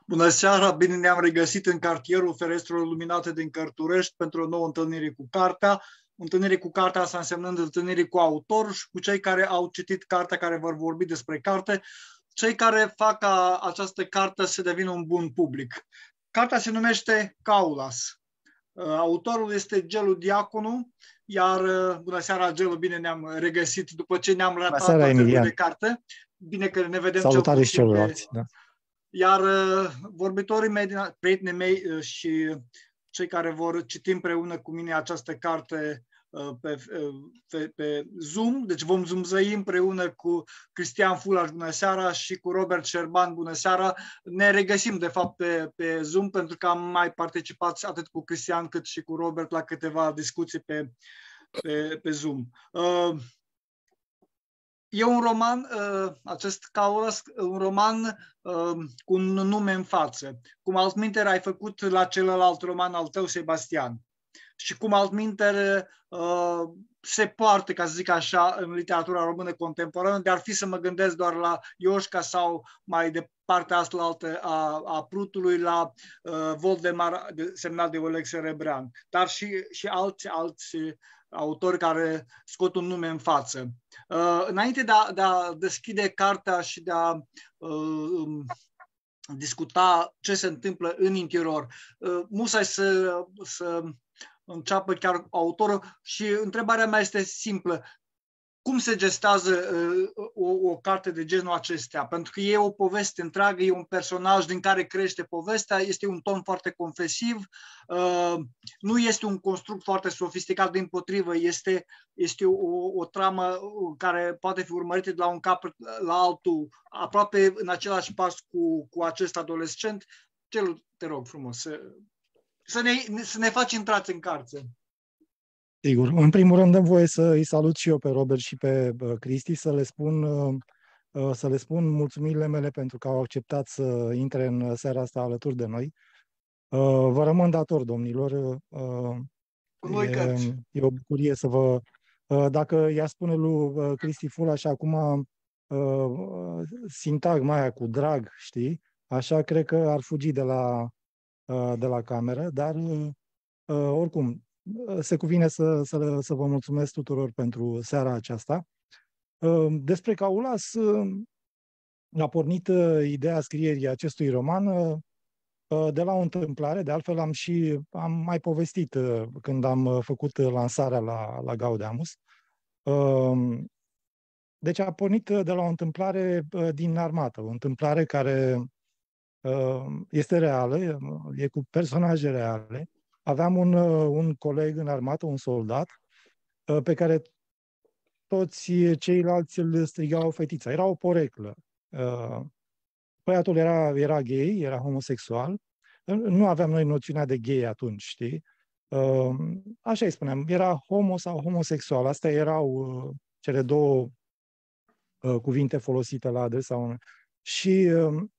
Bună seara, bine ne-am regăsit în cartierul Ferestrelor Luminate din Cărturești pentru o nouă întâlnire cu cartea. Întâlnire cu cartea asta însemnând întâlnire cu autor și cu cei care au citit cartea, care vor vorbi despre carte, cei care fac ca această carte să devină un bun public. Cartea se numește Kaulas. Autorul este Gelu Diaconu, iar bună seara, Gelu, bine ne-am regăsit după ce ne-am ratat la cercul de carte. Bine că ne vedem. Salutare și celorlalți. Da. Iar vorbitorii mei, prietenii mei și cei care vor citi împreună cu mine această carte pe Zoom, deci vom zoomzăi împreună cu Cristian Fulaș, bună seara, și cu Robert Șerban, bună seara. Ne regăsim, de fapt, pe Zoom, pentru că am mai participat atât cu Cristian cât și cu Robert la câteva discuții pe Zoom. E un roman, acest Kaulas, un roman cu un nume în față. Cum altminteri ai făcut la celălalt roman al tău, Sebastian. Și cum altminteri se poartă, ca să zic așa, în literatura română contemporană, de ar fi să mă gândesc doar la Ioșca sau mai de partea asta a Prutului, la Voldemar, semnat de Oleg Serebrean, dar și alți autori care scot un nume în față. Înainte de a deschide cartea și de a discuta ce se întâmplă în interior, musai să înceapă chiar autorul și întrebarea mea este simplă. Cum se gestează o carte de genul acestea? Pentru că e o poveste întreagă, e un personaj din care crește povestea, este un ton foarte confesiv, nu este un construct foarte sofisticat, dimpotrivă, este o tramă care poate fi urmărită de la un capăt la altul, aproape în același pas cu acest adolescent. Te rog frumos, să ne faci intrați în carte. Sigur. În primul rând, îmi voie să îi salut și eu pe Robert și pe Cristi, să le spun mulțumirile mele pentru că au acceptat să intre în seara asta alături de noi. Vă rămân dator, domnilor. E o bucurie să vă... Dacă i-a spune lui Cristi Fulaș acum sintagma aia cu drag, știi? Așa cred că ar fugi de la cameră, dar oricum, se cuvine să vă mulțumesc tuturor pentru seara aceasta. Despre Kaulas a pornit ideea scrierii acestui roman de la o întâmplare, de altfel am mai povestit când am făcut lansarea la Gaudeamus. Deci a pornit de la o întâmplare din armată, o întâmplare care este reală, e cu personaje reale. Aveam un coleg în armată, un soldat, pe care toți ceilalți îl strigau fetița. Era o poreclă. Băiatul era gay, era homosexual. Nu aveam noi noțiunea de gay atunci, știi? Așa îi spuneam, era homo sau homosexual. Astea erau cele două cuvinte folosite la adresa unui. Și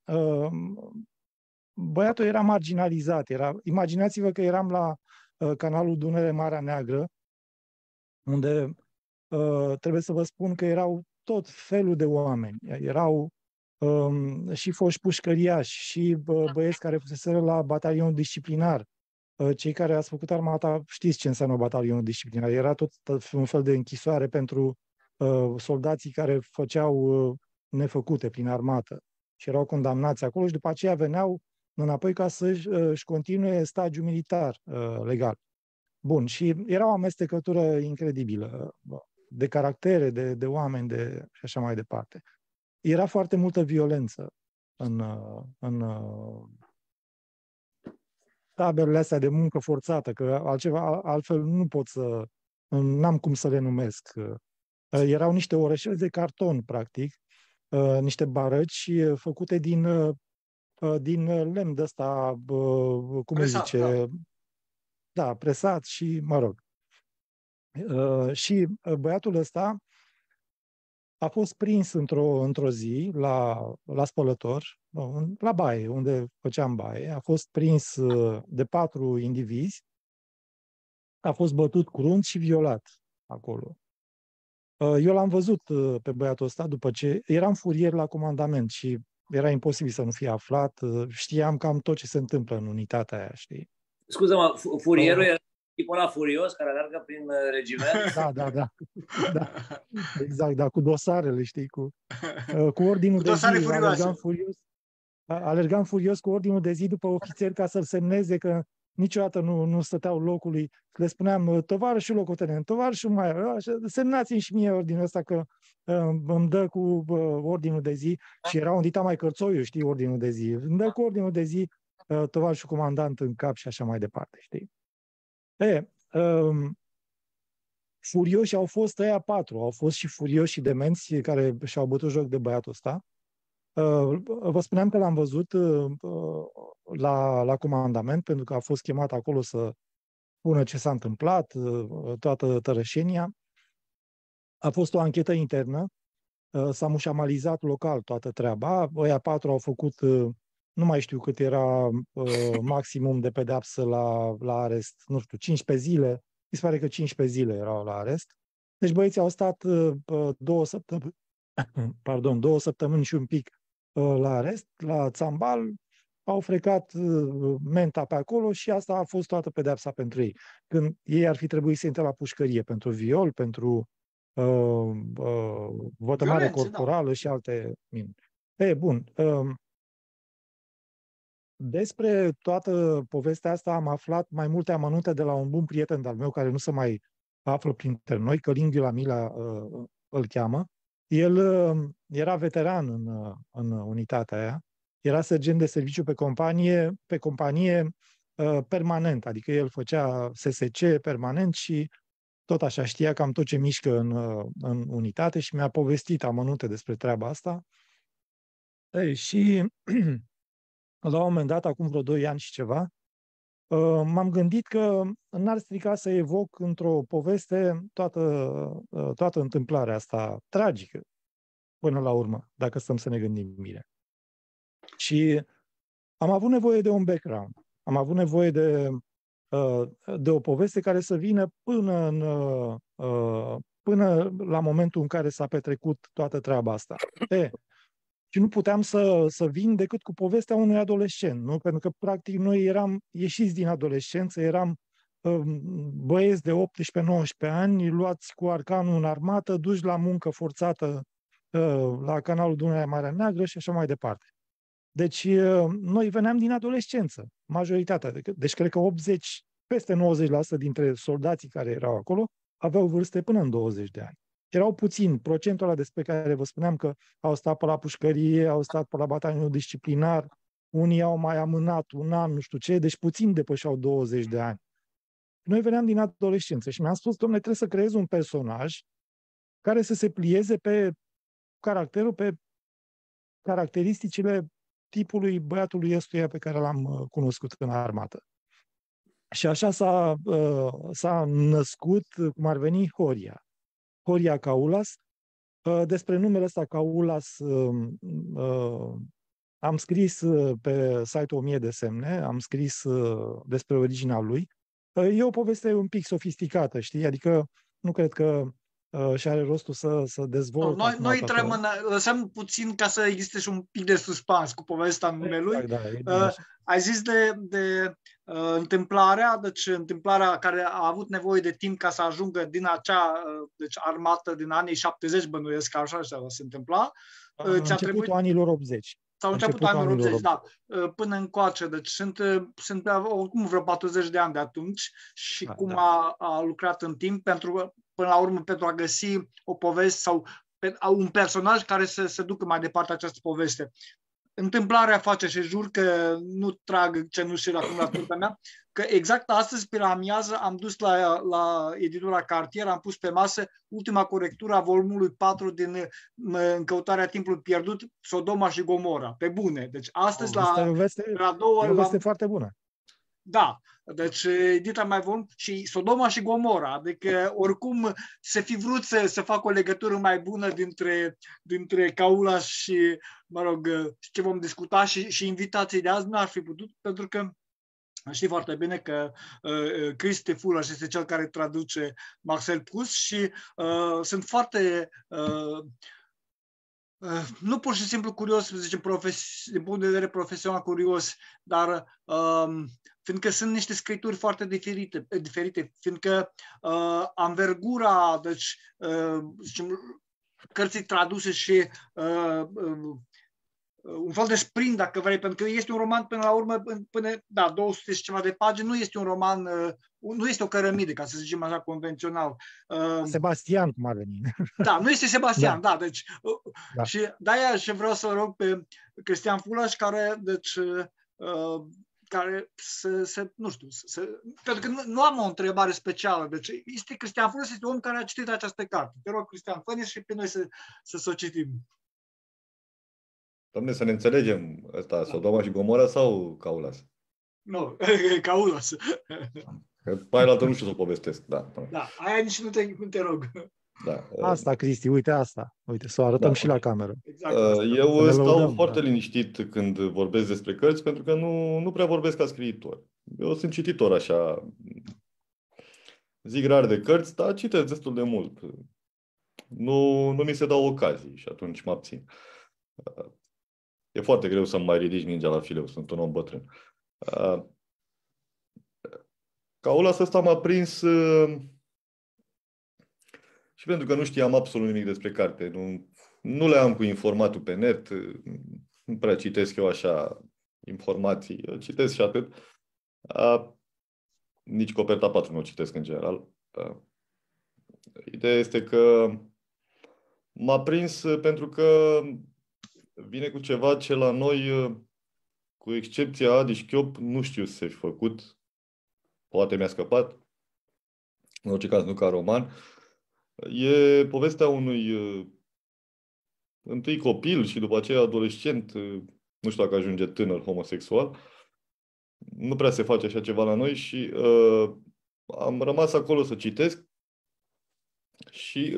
băiatul era marginalizat. Imaginați-vă că eram la canalul Dunăre-Marea Neagră, unde trebuie să vă spun că erau tot felul de oameni. Erau și foști pușcăriași, și băieți care fuseseră la batalionul disciplinar. Cei care ați făcut armata știți ce înseamnă batalionul disciplinar. Era tot un fel de închisoare pentru soldații care făceau nefăcute prin armată și erau condamnați acolo și după aceea veneau înapoi ca să-și continue stagiul militar legal. Bun, și era o amestecătură incredibilă de caractere, de oameni și așa mai departe. Era foarte multă violență în taberele astea de muncă forțată, că altfel n-am cum să le numesc. Erau niște orășeli de carton, practic, niște barăci făcute din lemn de ăsta, cum presat, îi zice? Da, presat și, mă rog. Și băiatul ăsta a fost prins într-o zi la spălător, la baie, unde făceam baie. A fost prins de 4 indivizi, a fost bătut crunt și violat acolo. Eu l-am văzut pe băiatul ăsta după ce eram furier la comandament și era imposibil să nu fie aflat. Știam cam tot ce se întâmplă în unitatea aia, știi? Scuză-mă, furierul era tipul ăla furios care alergă prin regiment? Da. Exact, da, cu dosarele, știi, cu ordinul de zi. Alergam furios cu ordinul de zi după ofițeri ca să-l semneze, că niciodată nu stăteau locului. Le spuneam, tovarășul locotenent, tovarășul mai, semnați-mi și mie ordinul ăsta că îmi dă cu ordinul de zi. Și era un dita mai cărțoiu, știi, ordinul de zi. Îmi dă cu ordinul de zi tovarășul comandant în cap și așa mai departe, știi? Furioși au fost ăia 4, au fost și furioși și demenți care și-au bătut joc de băiatul ăsta. Vă spuneam că l-am văzut la comandament, pentru că a fost chemat acolo să spună ce s-a întâmplat, toată tărășenia. A fost o anchetă internă, s-a mușamalizat local toată treaba. Ăia 4 au făcut, nu mai știu cât era maximum de pedeapsă la arest, nu știu, 15 zile. Mi se pare că 15 zile erau la arest. Deci băieții au stat 2 săptămâni și un pic la arest, la Țambal, au frecat menta pe acolo și asta a fost toată pedeapsa pentru ei. Când ei ar fi trebuit să intre la pușcărie pentru viol, pentru vătămare corporală și alte minuni. Bun. Despre toată povestea asta am aflat mai multe amănunte de la un bun prieten al meu, care nu se mai află printre noi, Călin Ghiulamila îl cheamă. El era veteran în unitatea aia, era sergent de serviciu pe companie permanent, adică el făcea SSC permanent și tot așa știa cam tot ce mișcă în unitate și mi-a povestit amănunte despre treaba asta. Și la un moment dat, acum vreo 2 ani și ceva, m-am gândit că n-ar strica să evoc într-o poveste toată întâmplarea asta tragică, până la urmă, dacă stăm să ne gândim bine. Și am avut nevoie de un background, am avut nevoie de o poveste care să vină până la momentul în care s-a petrecut toată treaba asta. Și nu puteam să vin decât cu povestea unui adolescent, nu? Pentru că, practic, noi eram ieșiți din adolescență, eram băieți de 18-19 ani, luați cu arcanul în armată, duși la muncă forțată la canalul Dunărea-Marea Neagră și așa mai departe. Deci, noi veneam din adolescență, majoritatea. Deci, cred că peste 90% dintre soldații care erau acolo aveau vârste până în 20 de ani. Erau puțini, procentul ăla despre care vă spuneam că au stat pe la pușcărie, au stat pe la batalionul disciplinar, unii au mai amânat un an, nu știu ce, deci puțini depășeau 20 de ani. Noi veneam din adolescență și mi-am spus, dom'le, trebuie să creez un personaj care să se plieze pe caracterul, pe caracteristicile tipului băiatului ăstuia pe care l-am cunoscut în armată. Și așa s-a născut, cum ar veni, Horia Kaulas. Despre numele ăsta Kaulas am scris pe site-ul 1000 de semne, am scris despre originea lui. E o poveste un pic sofisticată, știi? Adică nu cred că și are rostul să dezvolte. Noi lăsăm puțin ca să existe și un pic de suspans cu povestea numelui. Da, ai zis de întâmplarea, deci întâmplarea care a avut nevoie de timp ca să ajungă din acea armată din anii 70, bănuiesc că așa se întâmpla. Începutul anilor 80. Sau începutul anilor 80, da. Până încoace. Deci sunt oricum vreo 40 de ani de atunci și cum a lucrat în timp până la urmă pentru a găsi o poveste sau un personaj care să se ducă mai departe această poveste. Întâmplarea face și jur că nu trag cenușile acum la turta mea, că exact astăzi, pe la amiază, am dus la editura Cartier, am pus pe masă ultima corectură a volumului 4 din În căutarea timpului pierdut, Sodoma și Gomora, pe bune. Deci astăzi la 2 o veste foarte bună. Da, deci edita mai volum și Sodoma și Gomora, adică oricum să fi vrut să fac o legătură mai bună dintre Kaulas și, mă rog, ce vom discuta și invitații de azi n-ar fi putut, pentru că știi foarte bine că Cristi Fulaș este cel care traduce Marcel Proust și sunt foarte Nu pur și simplu curios, să zicem, din punct de vedere profesional curios, dar fiindcă sunt niște scripturi foarte diferite, fiindcă anvergura, deci, zicem, cărții traduse și un fel de sprint, dacă vrei, pentru că este un roman până la urmă, până, 200 și ceva de pagini, nu este un roman, nu este o cărămidă, ca să zicem așa, convențional. Sebastian, cum ar veni. Da, nu este Sebastian, da, deci, Da. și de-aia și vreau să rog pe Cristian Fulaș, care, deci, care nu știu, pentru că nu am o întrebare specială, deci este Cristian Fulaș, este un om care a citit această carte. Te rog, Cristian, fă-ne și pe noi să o citim. Doamne, să ne înțelegem, ăsta, Sodoma și Gomora sau Caulas? Nu, Caulas. Că mai la altă nu știu să o povestesc, da. Da, aia nici nu te rog. Da. Asta, Cristi, uite asta. Uite, să o arătăm și la cameră. Exact. Eu stau foarte liniștit când vorbesc despre cărți, pentru că nu prea vorbesc ca scriitor. Eu sunt cititor așa. Zic rar de cărți, dar citesc destul de mult. Nu mi se dau ocazii și atunci mă abțin. E foarte greu să mai ridici mingea la fileu, sunt un om bătrân. Caulas ăsta m-a prins și pentru că nu știam absolut nimic despre carte. Nu le am cu informatul pe net, nu prea citesc eu așa informații, eu citesc și atât. Nici Coperta 4 nu o citesc în general. Ideea este că m-a prins pentru că vine cu ceva ce la noi, cu excepția Adi și Chiop, nu știu să fi făcut. Poate mi-a scăpat. În orice caz, nu ca roman. E povestea unui întâi copil și după aceea adolescent, nu știu dacă ajunge tânăr homosexual. Nu prea se face așa ceva la noi și am rămas acolo să citesc și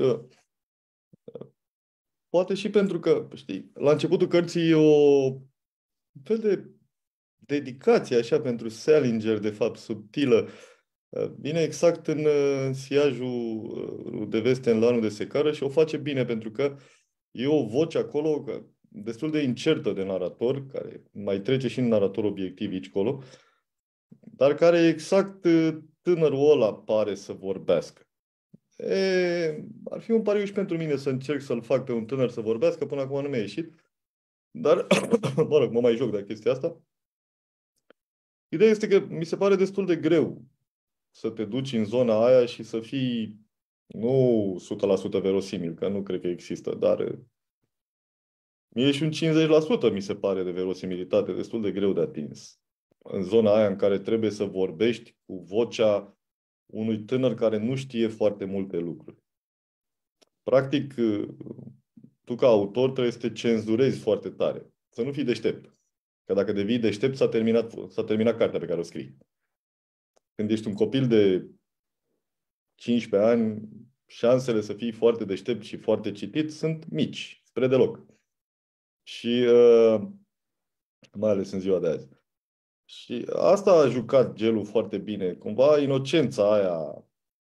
poate și pentru că, știi, la începutul cărții e o fel de dedicație așa pentru Salinger, de fapt, subtilă. Vine exact în siajul de veste în lanul de secară și o face bine pentru că e o voce acolo destul de incertă de narator, care mai trece și în narator obiectiv aici colo, dar care exact tânărul ăla pare să vorbească. Ar fi un pariu și pentru mine să încerc să-l fac pe un tânăr să vorbească, până acum nu mi-a ieșit, dar, mă rog, mă mai joc de chestia asta. Ideea este că mi se pare destul de greu să te duci în zona aia și să fii nu 100% verosimil, că nu cred că există, dar mie și un 50% mi se pare de verosimilitate destul de greu de atins. În zona aia în care trebuie să vorbești cu vocea unui tânăr care nu știe foarte multe lucruri. Practic, tu ca autor trebuie să te cenzurezi foarte tare. Să nu fii deștept. Că dacă devii deștept, s-a terminat cartea pe care o scrii. Când ești un copil de 15 ani, șansele să fii foarte deștept și foarte citit sunt mici, spre deloc. Și mai ales în ziua de azi. Și asta a jucat Gelu foarte bine. Cumva inocența aia,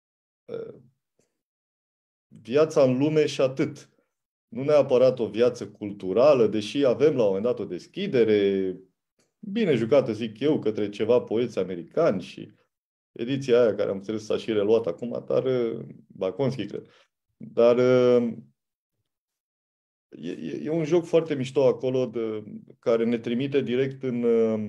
viața în lume și atât. Nu neapărat o viață culturală, deși avem la un moment dat o deschidere bine jucată, zic eu, către ceva poeți americani și ediția aia care am înțeles s-a și reluat acum, dar Baconski, cred. Dar e un joc foarte mișto acolo care ne trimite direct în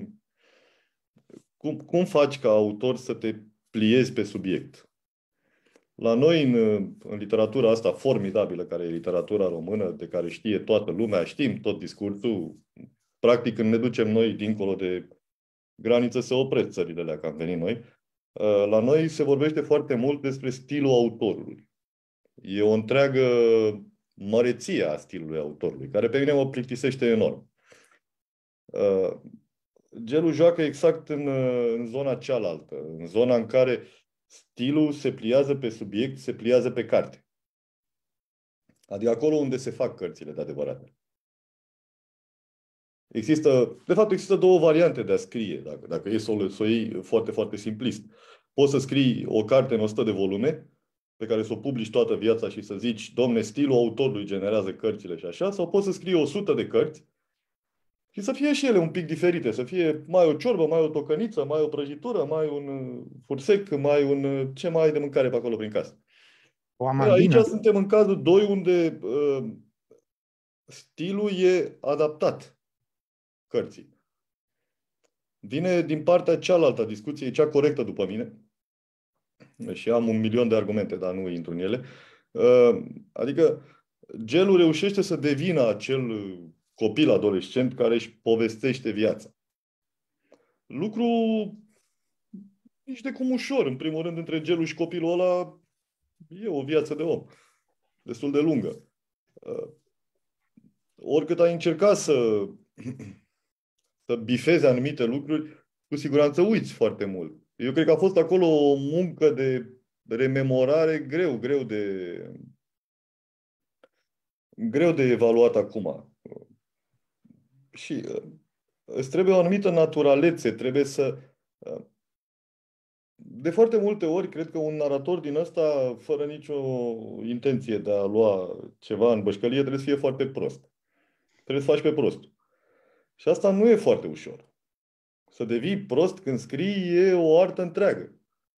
cum faci ca autor să te pliezi pe subiect. La noi, în literatura asta formidabilă, care e literatura română, de care știe toată lumea, știm tot discursul, practic când ne ducem noi dincolo de graniță, se opresc țările alea, că am venit noi. La noi se vorbește foarte mult despre stilul autorului. E o întreagă măreție a stilului autorului, care pe mine mă plictisește enorm. Gelu joacă exact în zona cealaltă, în zona în care stilul se pliază pe subiect, se pliază pe carte. Adică acolo unde se fac cărțile de adevărat. De fapt, există două variante de a scrie, dacă e să o iei foarte, foarte simplist. Poți să scrii o carte în 100 de volume pe care să o publici toată viața și să zici, domne, stilul autorului generează cărțile și așa, sau poți să scrii 100 de cărți și să fie și ele un pic diferite, să fie mai o ciorbă, mai o tocăniță, mai o prăjitură, mai un fursec, mai un ce mai ai de mâncare pe acolo prin casă. O amandină. Aici suntem în cazul 2 unde stilul e adaptat cărții. Vine din partea cealaltă a discuției, cea corectă după mine, și am 1.000.000 de argumente, dar nu intru în ele. Adică Gelul reușește să devină acel copil adolescent care își povestește viața. Lucru nici de cum ușor. În primul rând, între Gelul și copilul ăla e o viață de om. Destul de lungă. Oricât ai încercat să bifezi anumite lucruri, cu siguranță uiți foarte mult. Eu cred că a fost acolo o muncă de rememorare greu de evaluat acum. Și îți trebuie o anumită naturalețe, trebuie să... De foarte multe ori, cred că un narator din ăsta, fără nicio intenție de a lua ceva în bășcălie, trebuie să fie foarte prost. Trebuie să faci pe prost. Și asta nu e foarte ușor. Să devii prost când scrii e o artă întreagă.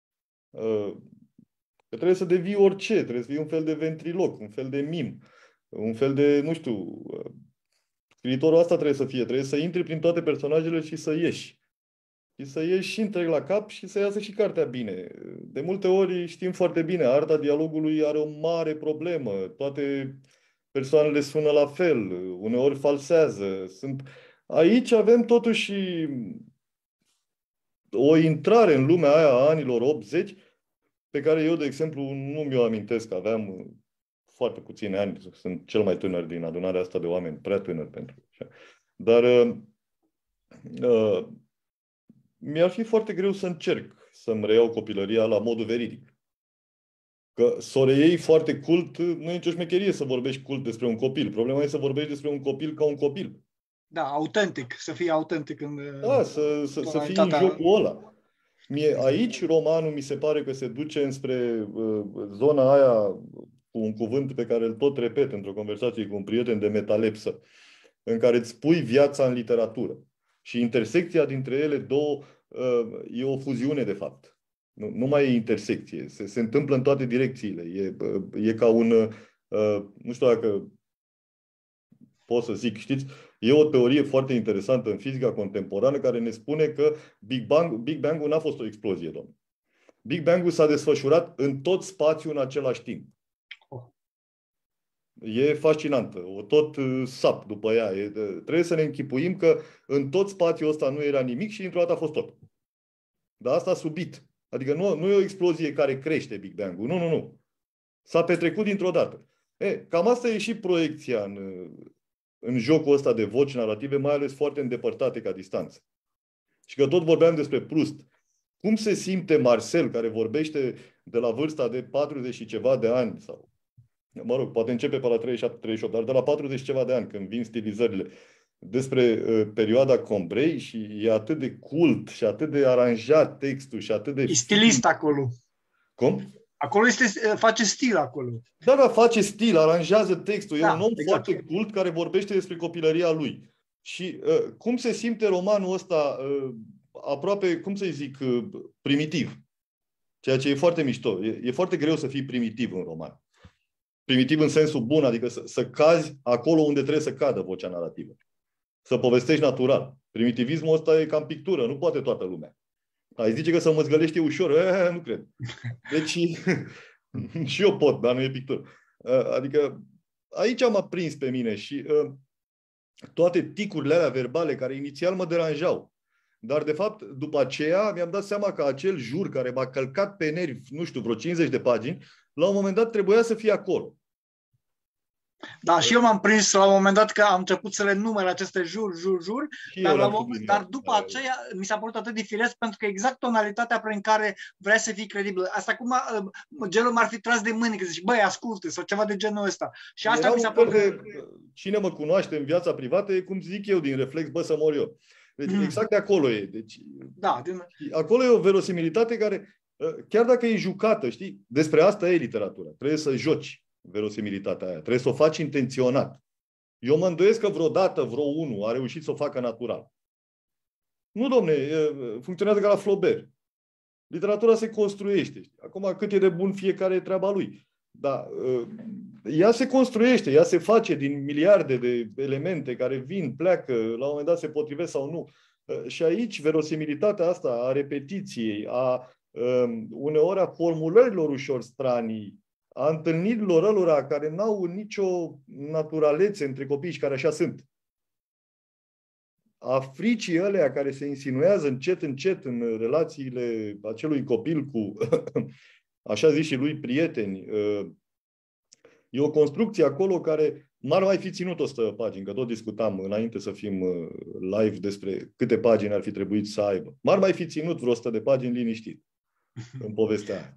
Că trebuie să devii orice, trebuie să fii un fel de ventriloc, un fel de mim, un fel de, nu știu, scriitorul asta trebuie să intri prin toate personajele și să ieși. Și să ieși și întreg la cap și să iasă și cartea bine. De multe ori știm foarte bine, arta dialogului are o mare problemă. Toate persoanele sună la fel, uneori falsează. Aici avem totuși o intrare în lumea aia a anilor 80, pe care eu, de exemplu, nu mi-o amintesc. Aveam foarte puțini ani, sunt cel mai tânăr din adunarea asta de oameni, prea tânăr pentru așa. Dar mi-ar fi foarte greu să încerc să-mi reiau copilăria la modul veridic. Că să o reiei foarte cult, nu e nicio șmecherie să vorbești cult despre un copil. Problema e să vorbești despre un copil ca un copil. Da, autentic, să fii autentic în să fii în jocul ăla. Aici romanul mi se pare că se duce înspre zona aia cu un cuvânt pe care îl tot repet într-o conversație cu un prieten, de metalepsă, în care îți pui viața în literatură. Și intersecția dintre ele două e o fuziune, de fapt. Nu mai e intersecție. Se întâmplă în toate direcțiile. E ca un... nu știu dacă pot să zic, știți, e o teorie foarte interesantă în fizica contemporană care ne spune că Big Bang-ul n-a fost o explozie, domnule. Big Bang-ul s-a desfășurat în tot spațiul în același timp. E fascinantă. O tot sap după ea. Trebuie să ne închipuim că în tot spațiul ăsta nu era nimic și dintr-o dată a fost tot. Dar asta subit. Adică nu e o explozie care crește Big Bang-ul. Nu. S-a petrecut dintr-o dată. Cam asta e și proiecția în jocul ăsta de voci narrative, mai ales foarte îndepărtate ca distanță. Și că tot vorbeam despre Proust. Cum se simte Marcel, care vorbește de la vârsta de 40 și ceva de ani, sau, mă rog, poate începe pe la 37-38, dar de la 40 ceva de ani, când vin stilizările, despre perioada Combray, și e atât de cult și atât de aranjat textul și atât de... E stilist acolo. Cum? Acolo face stil acolo. Da, face stil, aranjează textul. E un om exact. foarte cult care vorbește despre copilăria lui. Și cum se simte romanul ăsta aproape, cum să-i zic, primitiv. Ceea ce e foarte mișto. E foarte greu să fii primitiv în roman. Primitiv în sensul bun, adică să cazi acolo unde trebuie să cadă vocea narrativă. Să povestești natural. Primitivismul ăsta e cam pictură, nu poate toată lumea. Ai zice că să mă zgălești e ușor? Nu cred. Deci și eu pot, dar nu e pictură. Adică aici m-a prins pe mine și toate ticurile alea verbale care inițial mă deranjau. Dar de fapt, după aceea mi-am dat seama că acel jur care m-a călcat pe nervi, nu știu, vreo 50 de pagini, la un moment dat trebuia să fie acolo. Da, și eu m-am prins la un moment dat că am început să le numere aceste jur, dar după aceea mi s-a părut atât de firesc, pentru că exact tonalitatea prin care vrea să fii credibil. Asta cum Gelul m-ar fi tras de mâini, că zici, băi, ascultă, sau ceva de genul ăsta. Și asta mi s-a părut... Cine mă cunoaște în viața privată e cum zic eu din reflex, bă, să mor eu. Deci exact de acolo e. Deci, da, acolo e o verosimilitate care chiar dacă e jucată, știi, despre asta e literatura. Trebuie să joci verosimilitatea aia, trebuie să o faci intenționat. Eu mă îndoiesc că vreodată vreo unul a reușit să o facă natural. Nu, domne, funcționează ca la Flaubert. Literatura se construiește. Acum, cât e de bun fiecare e treaba lui. Dar ea se construiește, ea se face din miliarde de elemente care vin, pleacă, la un moment dat se potrivesc sau nu. Și aici verosimilitatea asta a repetiției, uneori a formulărilor ușor stranii, a întâlnirilor ălora care n-au nicio naturalețe între copii și care așa sunt. A fricii ălea care se insinuează încet în relațiile acelui copil cu, așa zis și lui, prieteni. E o construcție acolo care m-ar mai fi ținut 100 pagini, că tot discutam înainte să fim live despre câte pagini ar fi trebuit să aibă. M-ar mai fi ținut vreo 100 de pagini liniștit în povestea aia.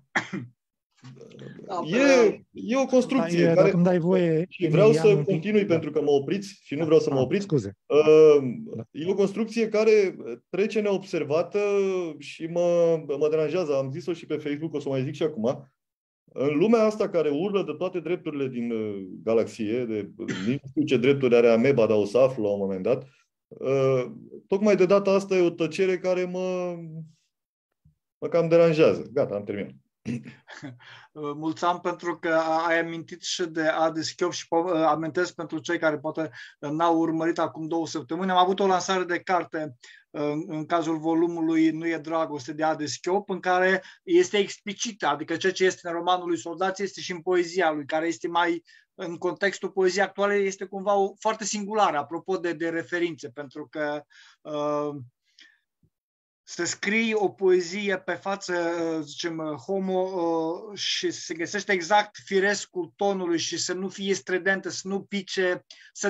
E o construcție care... Dacă îmi dai voie, și vreau să continui pentru că mă opriți și nu vreau să mă opriți. Scuze. E o construcție care trece neobservată și mă deranjează. Am zis-o și pe Facebook, o să o mai zic și acum. În lumea asta care urlă de toate drepturile din galaxie, nici nu știu ce drepturi are ameba, dar o să aflu la un moment dat, tocmai de data asta e o tăcere care mă cam deranjează. Gata, am terminat. Mulțumim pentru că ai amintit și de Ades Chiop și amintesc pentru cei care poate n-au urmărit acum 2 săptămâni. Am avut o lansare de carte în cazul volumului Nu e dragoste de Ades Chiop, în care este explicită, adică ceea ce este în romanul lui Soldați este și în poezia lui, care este mai, în contextul poeziei actuale, este cumva foarte singulară, apropo de referințe, pentru că să scrii o poezie pe față, zicem, homo, și se găsește exact firescul tonului și să nu fie stredentă, să nu pice, să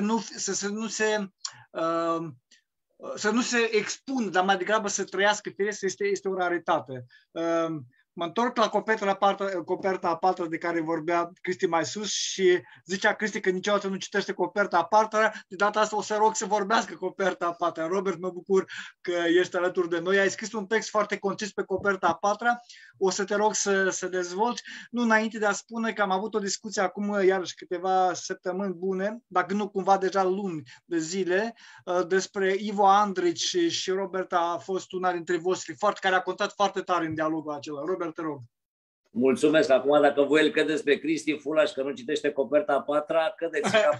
nu se expună, dar mai degrabă să trăiască firesc, este o raritate. Mă întorc la coperta a patra de care vorbea Cristi mai sus și zicea Cristi că niciodată nu citește coperta a patra. De data asta o să rog să vorbească coperta a patra. Robert, mă bucur că ești alături de noi. Ai scris un text foarte concis pe coperta a patra. O să te rog să dezvolți. Nu înainte de a spune că am avut o discuție acum, iarăși câteva săptămâni bune, dacă nu cumva deja luni de zile, despre Ivo Andrić și Robert a fost una dintre voștri, care a contat foarte tare în dialogul acela. Robert, te rog. Mulțumesc. Acum, dacă voi îl credeți pe Cristi Fulaș că nu citește coperta a patra, credeți că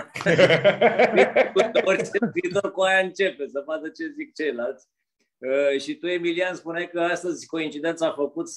viitor cu aia începe, să vadă ce zic ceilalți. Și tu, Emilian, spuneai că astăzi coincidența a făcut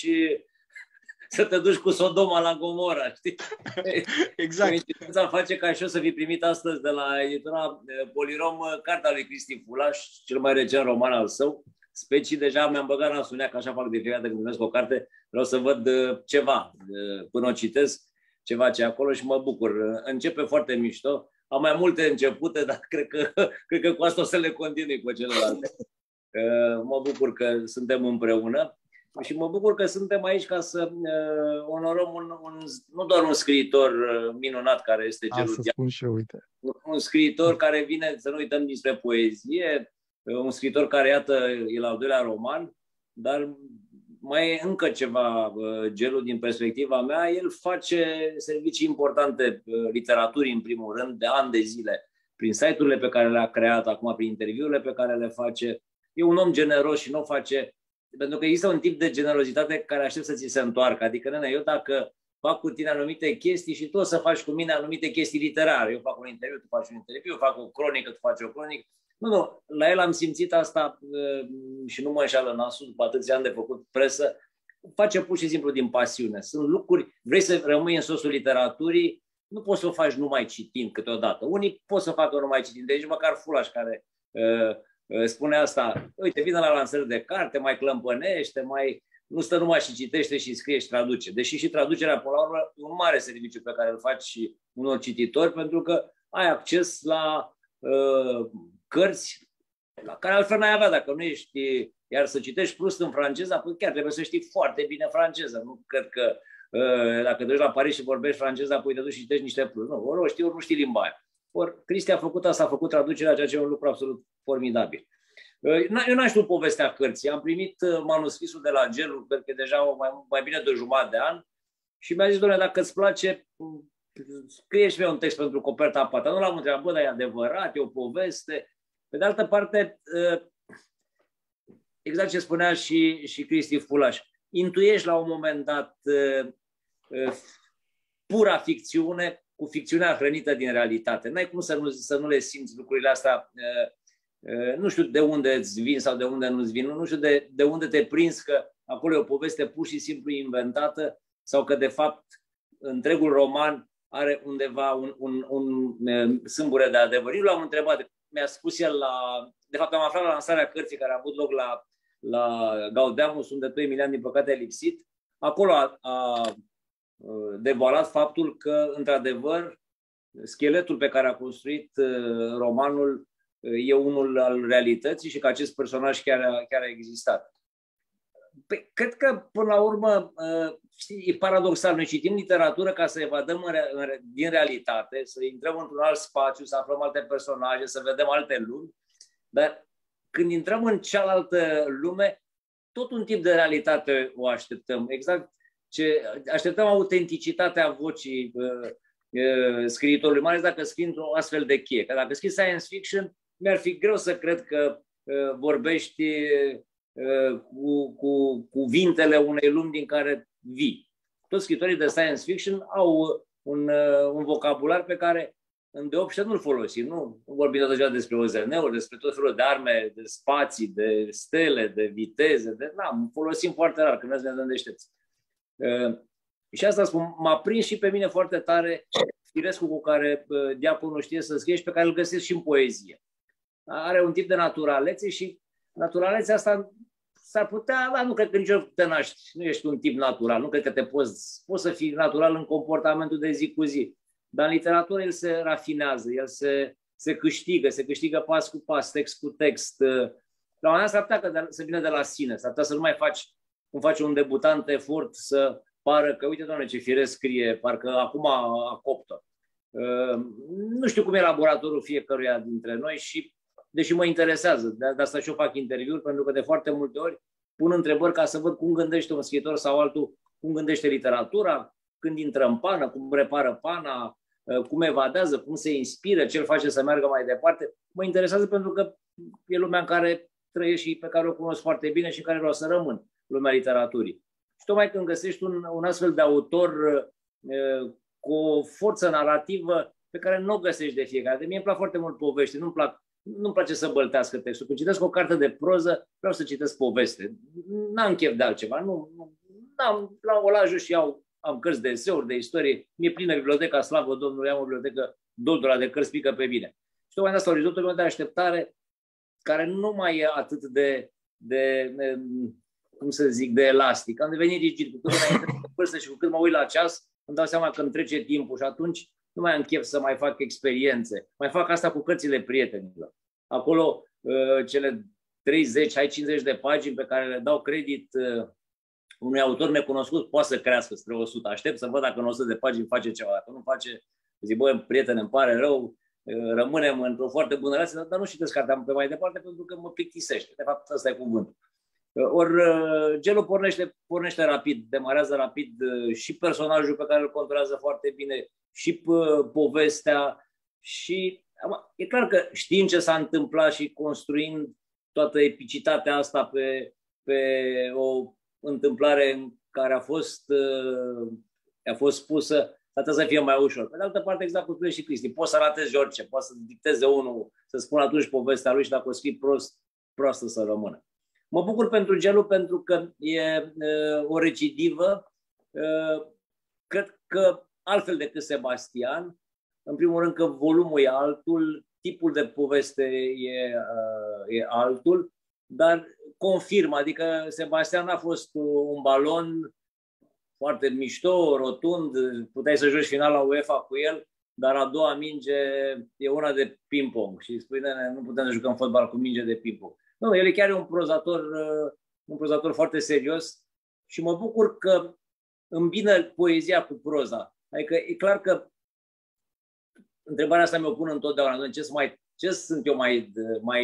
să te duci cu Sodoma la Gomora, știi? Exact. Coincidența face ca și eu să fi primit astăzi de la editura Polirom cartea lui Cristi Fulaș, cel mai recent roman al său. Specii, deja mi-am băgat nasul în ea, că așa fac de fiecare dată când primesc o carte, vreau să văd ceva, până o citesc, ceva ce e acolo și mă bucur. Începe foarte mișto, am mai multe începute, dar cred că cu asta o să le continui cu celelalte. Mă bucur că suntem împreună și mă bucur că suntem aici ca să onorăm nu doar un scriitor minunat care este Gelul Diaconu, un scriitor care vine, să nu uităm, dinspre poezie, un scriitor care, iată, e la al doilea roman, dar mai e încă ceva, Gelul, din perspectiva mea. El face servicii importante literaturii, în primul rând, de ani de zile, prin site-urile pe care le-a creat, acum prin interviurile pe care le face. E un om generos și nu o face... Pentru că există un tip de generozitate care aștept să ți se întoarcă. Adică, nene, eu dacă fac cu tine anumite chestii și tu o să faci cu mine anumite chestii literare. Eu fac un interviu, tu faci un interviu, eu fac o cronică, tu faci o cronică. Nu, la el am simțit asta și nu mă înșală nasul, după atâția ani de făcut presă, face pur și simplu din pasiune. Sunt lucruri, vrei să rămâi în sosul literaturii, nu poți să o faci numai citind câteodată. Unii pot să facă numai citind, deci măcar Fulaș care spune asta, uite, vine la lansări de carte, mai clămpănește, nu stă numai și citește și scrie și traduce. Deși și traducerea, până la urmă, e un mare serviciu pe care îl faci și unor cititori, pentru că ai acces la cărți la care altfel n-ai avea dacă nu ești, iar să citești Proust în franceză, apoi chiar trebuie să știi foarte bine franceză. Nu cred că dacă te duci la Paris și vorbești franceză, apoi te duci și citești niște Proust. Nu, ori o știi, ori nu știi limba aia. Ori Cristi a făcut asta, a făcut traducerea, ceea ce e un lucru absolut formidabil. Eu n-am știut povestea cărții. Am primit manuscrisul de la Gelu, cred că deja mai bine de jumătate de an, și mi-a zis, doamne, dacă îți place, scrie și mie un text pentru coperta a patra. Nu l-am întrebat, bă, dar e adevărat, e o poveste. Pe de altă parte, exact ce spunea și Cristi Fulaș, intuiești la un moment dat pura ficțiune cu ficțiunea hrănită din realitate. N-ai cum să nu le simți lucrurile astea. Nu știu de unde îți vin sau de unde nu-ți vin. Nu știu de unde te prinzi că acolo e o poveste pur și simplu inventată sau că, de fapt, întregul roman are undeva un sâmbure de adevăr. Eu l-am întrebat, mi-a spus el de fapt, am aflat la lansarea cărții care a avut loc la Gaudeamus, unde tu, Emilian, din păcate, ai lipsit. Acolo a devoalat faptul că, într-adevăr, scheletul pe care a construit romanul e unul al realității și că acest personaj chiar a existat. Păi, cred că, până la urmă, e paradoxal. Noi citim literatură ca să evadăm din realitate, să intrăm într-un alt spațiu, să aflăm alte personaje, să vedem alte lumi, dar când intrăm în cealaltă lume, tot un tip de realitate o așteptăm. Exact ce așteptăm, autenticitatea vocii scriitorului, mai ales dacă scrii într-o astfel de cheie. Că dacă scrii science fiction, mi-ar fi greu să cred că vorbești cu cuvintele unei lumi din care vii. Toți scritorii de science fiction au un vocabular pe care îndeopște nu-l folosim. Nu vorbim deja despre OZN-uri, despre tot felul de arme, de spații, de stele, de viteze. Folosim foarte rar, când ne dăm deștepți. Și asta spun, m-a prins și pe mine foarte tare firescul cu care diaconul știe să scrie și pe care îl găsesc și în poezie. Are un tip de naturalețe și naturalețea asta s-ar putea, dar nu cred că niciodată te naști, nu ești un tip natural, nu cred că poți să fii natural în comportamentul de zi cu zi. Dar în literatură el se rafinează, el se câștigă pas cu pas, text cu text. La un moment dat s-ar putea să vină de la sine, s-ar putea să nu mai faci, cum face un debutant, efort să pară că, uite, doamne, ce firesc scrie, parcă acum a copt-o. Nu știu cum e laboratorul fiecăruia dintre noi și, deși mă interesează, de asta și eu fac interviuri, pentru că de foarte multe ori pun întrebări ca să văd cum gândește un scriitor sau altul, cum gândește literatura, când intră în pană, cum repară pana, cum evadează, cum se inspiră, ce îl face să meargă mai departe. Mă interesează pentru că e lumea în care trăiesc și pe care o cunosc foarte bine și în care vreau să rămân, lumea literaturii. Și tocmai când găsești un astfel de autor cu o forță narrativă pe care nu o găsești de fiecare dată. Mie îmi plac foarte mult povești, nu-mi place să băltească textul. Când citesc o carte de proză, vreau să citesc poveste. N-am chef de altceva. O la jos și am cărți de eseuri, de istorie. Mi-e plină biblioteca, slavă Domnului, am o bibliotecă doldura de cărți, pică pe mine. Și tocmai asta, orizontul meu de așteptare, care nu mai e atât de cum să zic, de elastic. Am devenit rigid. Cu cât înainte de vârstă și cu cât mă uit la ceas, îmi dau seama că îmi trece timpul și atunci nu mai am chef să mai fac experiențe. Mai fac asta cu cărțile prietenilor. Acolo, cele 30, 50 de pagini pe care le dau credit unui autor necunoscut, poate să crească spre 100. Aștept să văd dacă în 100 de pagini face ceva. Dacă nu face, zic, băi, prieten, îmi pare rău, rămânem într-o foarte bună relație, dar nu citesc cartea pe mai departe pentru că mă plictisește. De fapt, ăsta e cuvântul. Ori Gelu pornește rapid, demarează rapid și personajul pe care îl controlează foarte bine, și povestea. Și e clar că știind ce s-a întâmplat și construind toată epicitatea asta pe o întâmplare în care a fost spusă, atât să fie mai ușor. Pe de altă parte, exact cum spune și Cristi, poți să ratezi orice, poți să dicteze unul, să spună atunci povestea lui și dacă o scrii proastă să rămână. Mă bucur pentru Gelu pentru că e o recidivă. Cred că altfel decât Sebastian, în primul rând că volumul e altul, tipul de poveste e altul, dar confirm, adică Sebastian a fost un balon foarte mișto, rotund, puteai să joci final la UEFA cu el, dar a doua minge e una de ping-pong și spui, nu putem să jucăm fotbal cu minge de ping-pong. Nu, el e chiar un prozator foarte serios și mă bucur că îmbină poezia cu proza. Adică e clar că întrebarea asta mi-o pun întotdeauna. Ce sunt eu mai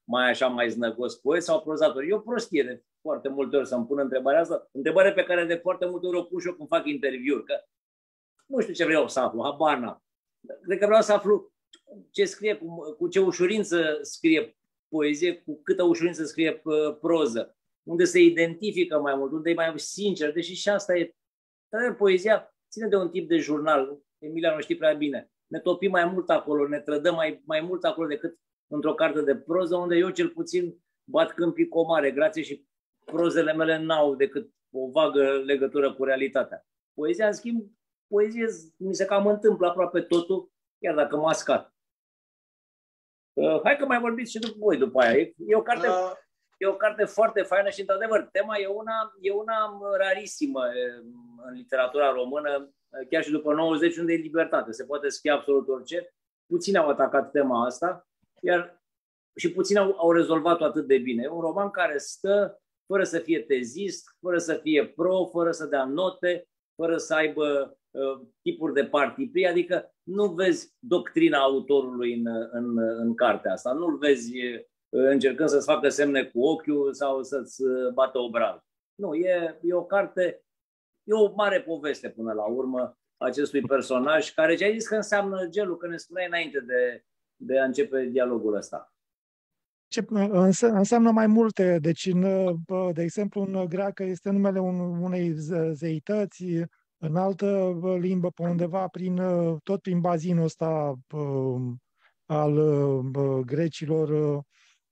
mai așa, mai znăgos, poet sau prozator? E o prostie de foarte multe ori să-mi pun întrebarea asta, întrebare pe care de foarte multe ori o pun și eu când fac interviuri, că nu știu ce vreau să aflu, habar n-am. Cred că vreau să aflu ce scrie, cu ce ușurință scrie poezie, cu câtă ușurință scrie proză, unde se identifică mai mult, unde e mai sincer, deși și asta e. Dar poezia ține de un tip de jurnal, Emilia nu știe prea bine. Ne topim mai mult acolo, ne trădăm mai mult acolo decât într-o carte de proză, unde eu cel puțin bat câmpii comare, grație, și prozele mele n-au decât o vagă legătură cu realitatea. Poezia, în schimb, mi se cam întâmplă aproape totul, chiar dacă mascat. Hai că mai vorbiți și după voi după aia. E o carte foarte faină și, într-adevăr, tema e una rarisimă în literatura română, chiar și după 90, unde e libertate. Se poate scrie absolut orice. Puțini au atacat tema asta, iar și puțini au rezolvat-o atât de bine. E un roman care stă fără să fie tezist, fără să fie pro, fără să dea note, fără să aibă tipuri de partiprii, adică nu vezi doctrina autorului în cartea asta, nu-l vezi încercând să-ți facă semne cu ochiul sau să-ți bată obraz. Nu, e o carte, e o mare poveste până la urmă acestui personaj, care ți-ai zis că înseamnă gelul, că ne spuneai înainte de a începe dialogul ăsta. Înseamnă mai multe. Deci, de exemplu, în greacă este numele unei zeități, în altă limbă, pe undeva, tot prin bazinul ăsta al grecilor,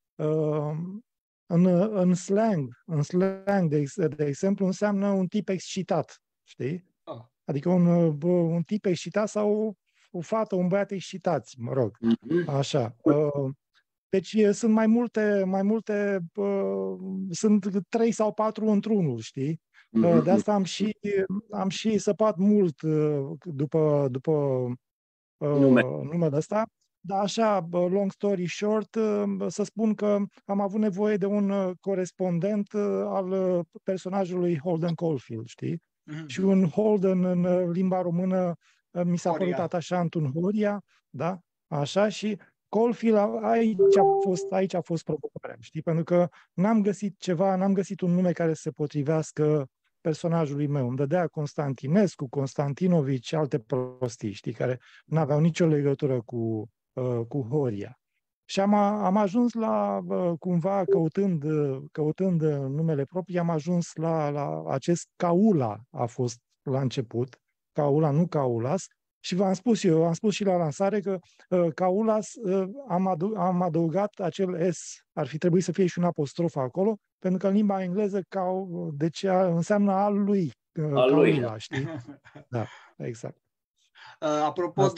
în slang, de exemplu, înseamnă un tip excitat, știi? Adică un tip excitat sau o fată, un băiat excitați, mă rog, așa. Deci sunt mai multe, sunt 3 sau 4 într-unul, știi? De asta am și săpat mult după numele ăsta. Dar așa, long story short, să spun că am avut nevoie de un corespondent al personajului Holden Caulfield, știi? Și un Holden în limba română mi s-a părut atașant, un Horia, da? Așa, și Caulfield, aici a fost provocarea, știi? Pentru că n-am găsit un nume care să se potrivească personajului meu. Îmi dădea Constantinescu, Constantinovici și alte prostii, știi, care n-aveau nicio legătură cu Horia. Și am ajuns la, cumva, căutând numele proprii, am ajuns la acest Caula, a fost la început, Caula, nu Caulas, și am spus și la lansare că Caulas, am adăugat acel S, ar fi trebuit să fie și un apostrof acolo, pentru că în limba engleză deci înseamnă al lui, Caula, știi? Da, exact. Apropo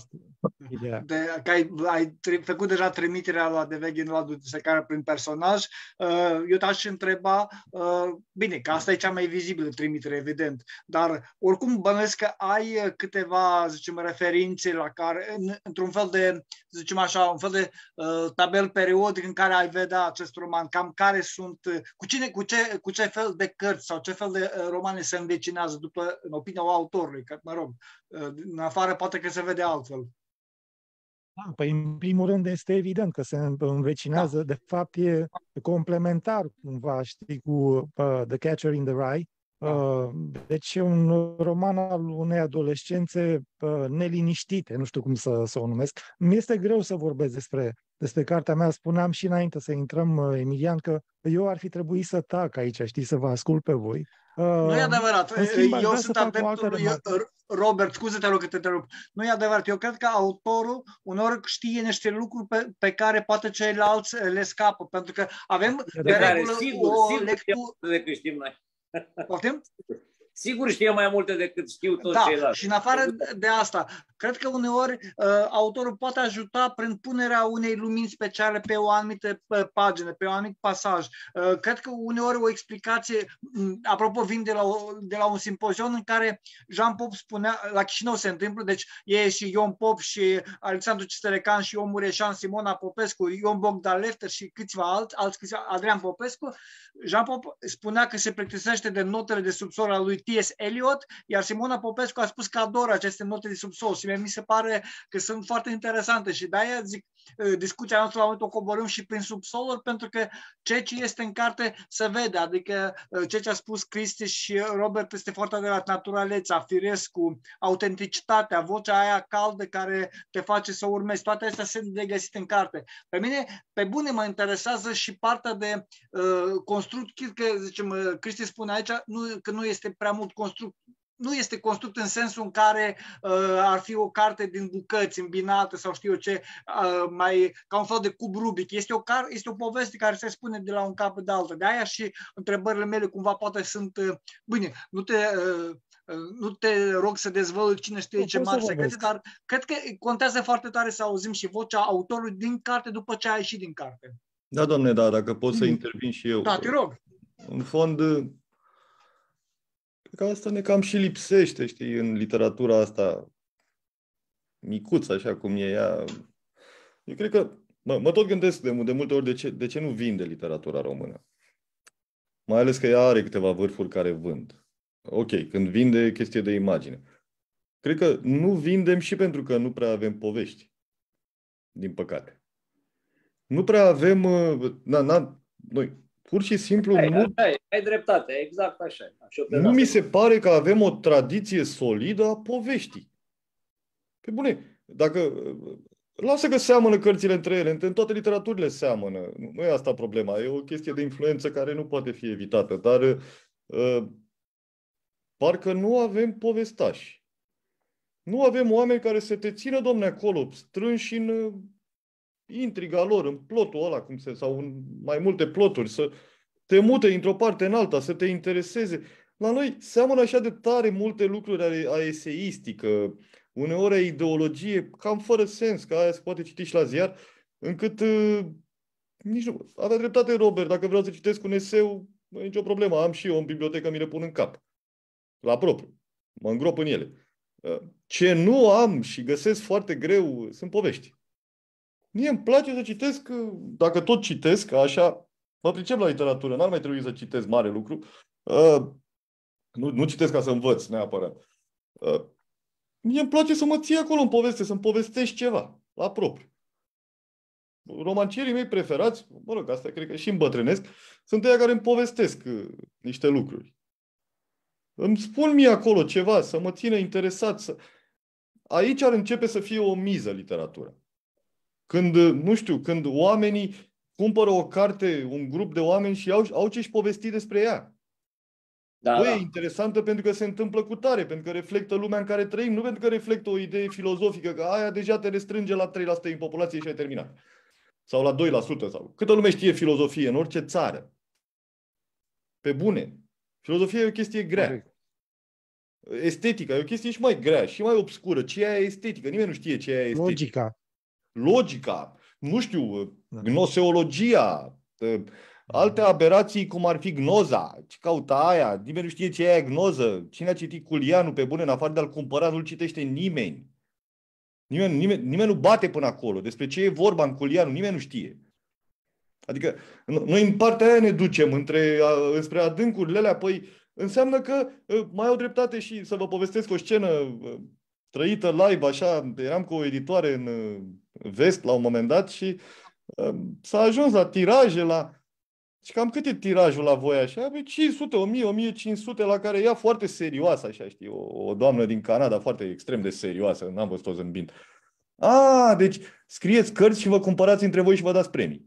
că ai făcut deja trimiterea la De Weg in Ladul de secare prin personaj, eu te-aș întreba, bine, că asta e cea mai vizibilă trimitere, evident, dar oricum bănuiesc că ai câteva, zicem, referințe la care, într-un fel de, zicem așa, un fel de tabel periodic în care ai vedea acest roman, cam care sunt, cu ce fel de cărți sau ce fel de romane se învecinează după, în opinia autorului, că, mă rog, în afară poate că se vede altfel. Da, păi în primul rând este evident că se învecinează, da. De fapt e complementar cumva, știi, cu The Catcher in the Rye. Deci e un roman al unei adolescențe neliniștite, nu știu cum să o numesc. Mi-este greu să vorbesc despre cartea mea, spuneam și înainte să intrăm, Emilian, că eu ar fi trebuit să tac aici, știi, să vă ascult pe voi. Nu e adevărat. Eu sunt adeptul, Robert, scuze-te rog că te întrerup. Nu e adevărat. Eu cred că autorul uneori știe niște lucruri pe care poate ceilalți le scapă, pentru că avem de regulă o lectură decât știm noi. Poftim? Sigur știe mai multe decât știu toți ceilalți. Și în afară de asta, cred că uneori autorul poate ajuta prin punerea unei lumini speciale pe o anumită pagină, pe un anumit pasaj. Cred că uneori o explicație, apropo, vin de la un simpozion în care Jean Pop spunea, la Chișinău se întâmplă, deci e și Ion Pop și Alexandru Cistelecan și Ion Mureșan, Simona Popescu, Ion Bogdan Lefter și câțiva alți, Adrian Popescu. Jean Pop spunea că se plictisește de notele de subsol al lui T.S. Eliot, iar Simona Popescu a spus că adoră aceste note de subsol și mi se pare că sunt foarte interesante și de-aia zic, discuția noastră la momentul o coborâm și prin subsoluri, pentru că ceea ce este în carte se vede, adică ceea ce a spus Cristi și Robert este foarte adevărat, naturalețea, firescul, autenticitatea, vocea aia caldă care te face să urmezi, toate astea sunt de găsit în carte. Pe mine, pe bune, mă interesează și partea de construct, că, zicem, Cristi spune aici că nu este prea mult construct. Nu este construct în sensul în care ar fi o carte din bucăți îmbinată sau știu eu ce, mai ca un fel de cub Rubic. Este o poveste care se spune de la un capăt de altă. De aia și întrebările mele cumva poate sunt... Bine, nu te rog să dezvălui cine știe ce mari secrete, dar cred că contează foarte tare să auzim și vocea autorului din carte după ce a ieșit din carte. Da, doamne, da, dacă pot să intervin și eu. Da, te rog. În fond, cred că asta ne cam și lipsește, știi, în literatura asta micuță, așa cum e ea. Eu cred că, mă tot gândesc de multe ori de ce nu vinde literatura română. Mai ales că ea are câteva vârfuri care vând. Ok, când vinde, e chestie de imagine. Cred că nu vindem și pentru că nu prea avem povești. Din păcate. Nu prea avem... Noi, pur și simplu... Ai dreptate, exact așa. Nu mi se pare că avem o tradiție solidă a poveștii. Pe bune, dacă... Lasă că seamănă cărțile între ele, în toate literaturile seamănă. Nu e asta problema, e o chestie de influență care nu poate fi evitată, dar parcă nu avem povestași. Nu avem oameni care să te țină, domne, acolo, strânși în intriga lor, în plotul ăla, sau în mai multe ploturi, să te mute într-o parte în alta, să te intereseze. La noi seamănă așa de tare multe lucruri a eseistică, uneori a ideologie, cam fără sens, că aia se poate citi și la ziar, încât nici nu... Avea dreptate Robert, dacă vreau să citesc un eseu, nu e nicio problemă, am și eu în bibliotecă, mi le pun în cap. La propriu. Mă îngrop în ele. Ce nu am și găsesc foarte greu sunt povești. Mie îmi place să citesc, dacă tot citesc, așa, mă pricep la literatură, n-ar mai trebui să citesc mare lucru. Nu citesc ca să învăț neapărat. Mie îmi place să mă ții acolo în poveste, să-mi povestești ceva, la propriu. Romancierii mei preferați, mă rog, asta cred că și îmbătrânesc, sunt ăia care îmi povestesc niște lucruri. Îmi spun mie acolo ceva, să mă țină interesat. Aici ar începe să fie o miză literatura. Când, nu știu, când oamenii cumpără o carte, un grup de oameni și au ce-și povesti despre ea. Da. E interesantă pentru că se întâmplă cu tare, pentru că reflectă lumea în care trăim, nu pentru că reflectă o idee filozofică, că aia deja te restrânge la 3% din populație și ai terminat. Sau la 2%. Sau câtă lume știe filozofie în orice țară. Pe bune. Filozofia e o chestie grea. Estetica e o chestie și mai grea, și mai obscură. Ce e estetică? Nimeni nu știe ce e estetică. Logica. Nu știu, gnoseologia, alte aberații cum ar fi gnoza. Ce caută aia? Nimeni nu știe ce e gnoză. Cine a citit Culianu pe bune, în afară de a-l cumpăra, nu-l citește nimeni. Nimeni nu bate până acolo. Despre ce e vorba în Culianu, nimeni nu știe. Adică noi în partea aia ne ducem înspre adâncurile alea, păi înseamnă că mai au dreptate și să vă povestesc o scenă trăită live, așa, eram cu o editoare în vest la un moment dat și s-a ajuns la tiraje, și cam cât e tirajul la voi așa? 500, 1000, 1500, la care ea foarte serioasă, așa, știi, o doamnă din Canada, foarte extrem de serioasă, n-am văzut-o zâmbind. Deci scrieți cărți și vă cumpărați între voi și vă dați premii.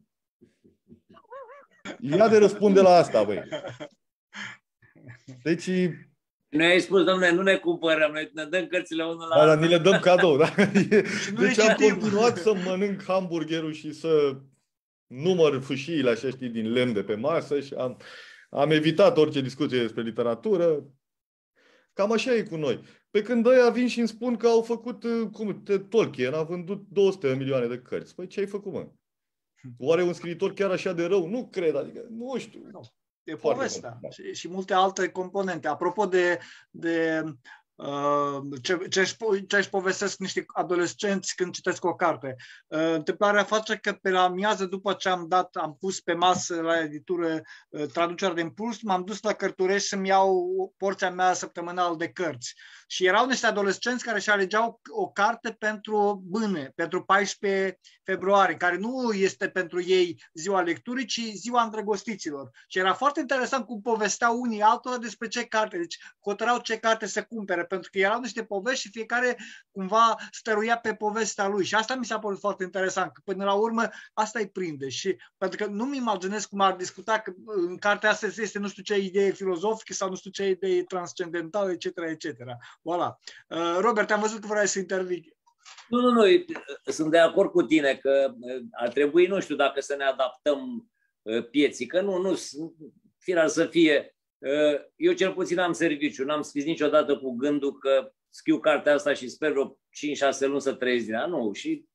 Ia de răspunde la asta, băi. Deci... Noi ai spus, domnule, nu ne cumpărăm, noi ne dăm cărțile unul la altul. Dar ni le dăm cadou, da? Deci am continuat să mănânc hamburgerul și să număr fâșiile, așa, știi, din lemn de pe masă și am evitat orice discuție despre literatură. Cam așa e cu noi. Pe când ăia vin și îmi spun că au făcut, Tolkien a vândut 200 de milioane de cărți. Păi ce ai făcut, mă? Oare un scriitor chiar așa de rău? Nu cred, adică nu știu. E povestea și multe alte componente. Apropo de ce își povestesc niște adolescenți când citesc o carte. Întâmplarea face că pe la amiază, după ce am pus pe masă la editură traducerea de impuls, m-am dus la Cărturești să-mi iau porția mea săptămânală de cărți. Și erau niște adolescenți care își alegeau o carte pentru bâne, pentru 14 februarie, care nu este pentru ei ziua lecturii, ci ziua îndrăgostiților. Și era foarte interesant cum povesteau unii altora despre ce carte, deci hotărau ce carte să cumpere, pentru că erau niște povești și fiecare cumva stăruia pe povestea lui. Și asta mi s-a părut foarte interesant, că până la urmă asta îi prinde. Și pentru că nu-mi imaginez cum ar discuta că în cartea asta este nu știu ce idee filozofică sau nu știu ce idee transcendentală, etc., etc. Voilà. Robert, am văzut că vrei să intervii. Nu, sunt de acord cu tine că ar trebui, nu știu dacă să ne adaptăm pieții, că nu, firar să fie. Eu cel puțin am serviciu, n-am scris niciodată cu gândul că scriu cartea asta și sper vreo 5-6 luni să trăiesc din ea. Nu, și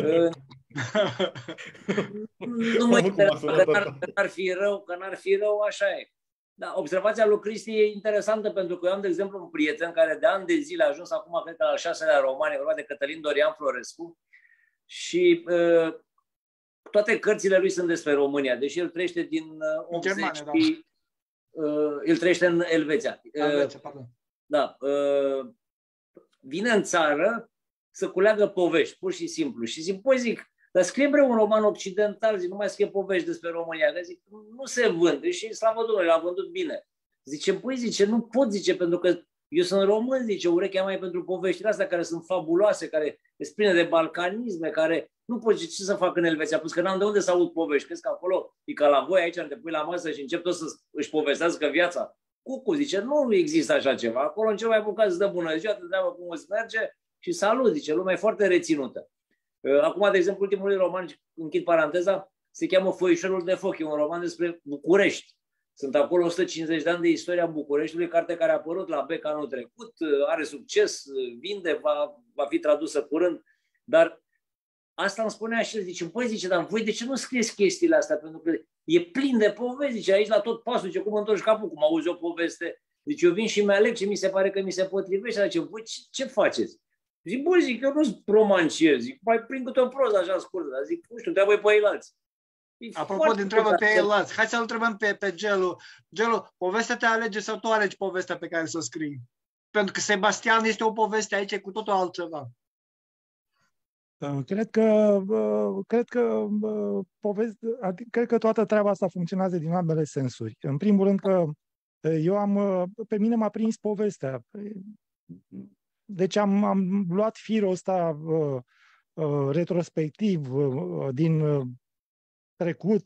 nu mă interesează că n-ar fi rău, așa e. Da, observația lui Cristi e interesantă pentru că eu am, de exemplu, un prieten care de ani de zile a ajuns acum, cred că la 6-lea roman, e vorba de Cătălin Dorian Florescu, și toate cărțile lui sunt despre România, deși el trăiește din 80 Germania, da. și el trăiește în Elveția. Da, vine în țară să culeagă povești, pur și simplu. Și zic, dar scrie un roman occidental, zic, nu mai scrie povești despre România. Că zic, nu se vând, și slavă Domnului, l-a vândut bine. Zice, nu pot, pentru că eu sunt român, urechea mea e pentru poveștile astea care sunt fabuloase, care sunt pline de balcanisme, care nu pot, ce să fac în Elveția, plus că n-am de unde să aud povești. Crezi că acolo e ca la voi aici, te pui la masă și încep tot să își povestească viața? Nu există așa ceva. Acolo în cel mai bun caz îți dă bună ziua, te întreabă cum îți merge și salut, lumea e foarte reținută. Acum, de exemplu, ultimul roman, închid paranteza, se cheamă Foișorul de foc, e un roman despre București. Sunt acolo 150 de ani de istoria Bucureștiului, carte care a apărut la Beca anul trecut, are succes, vinde, va fi tradusă curând, dar asta îmi spunea și el, dar voi de ce nu scrieți chestiile astea? Pentru că e plin de povesti, aici la tot pasul, cum întorci capul, cum auzi o poveste. Deci eu vin și mi-aleg ce mi se pare că mi se potrivește, voi ce faceți? Zic, eu nu sunt romancier, mai prind câte o proză așa scurtă, dar nu știu, trebuie pe ei alții. Apropo de întrebă pe ei alții, hai să-l întrebăm pe Gelu. Gelu, povestea te alege sau tu alegi povestea pe care să o scrii? Pentru că Sebastian este o poveste, aici e cu totul altceva. Cred că toată treaba asta funcționează din ambele sensuri. În primul rând că pe mine m-a prins povestea. Deci am luat firul ăsta retrospectiv din trecut,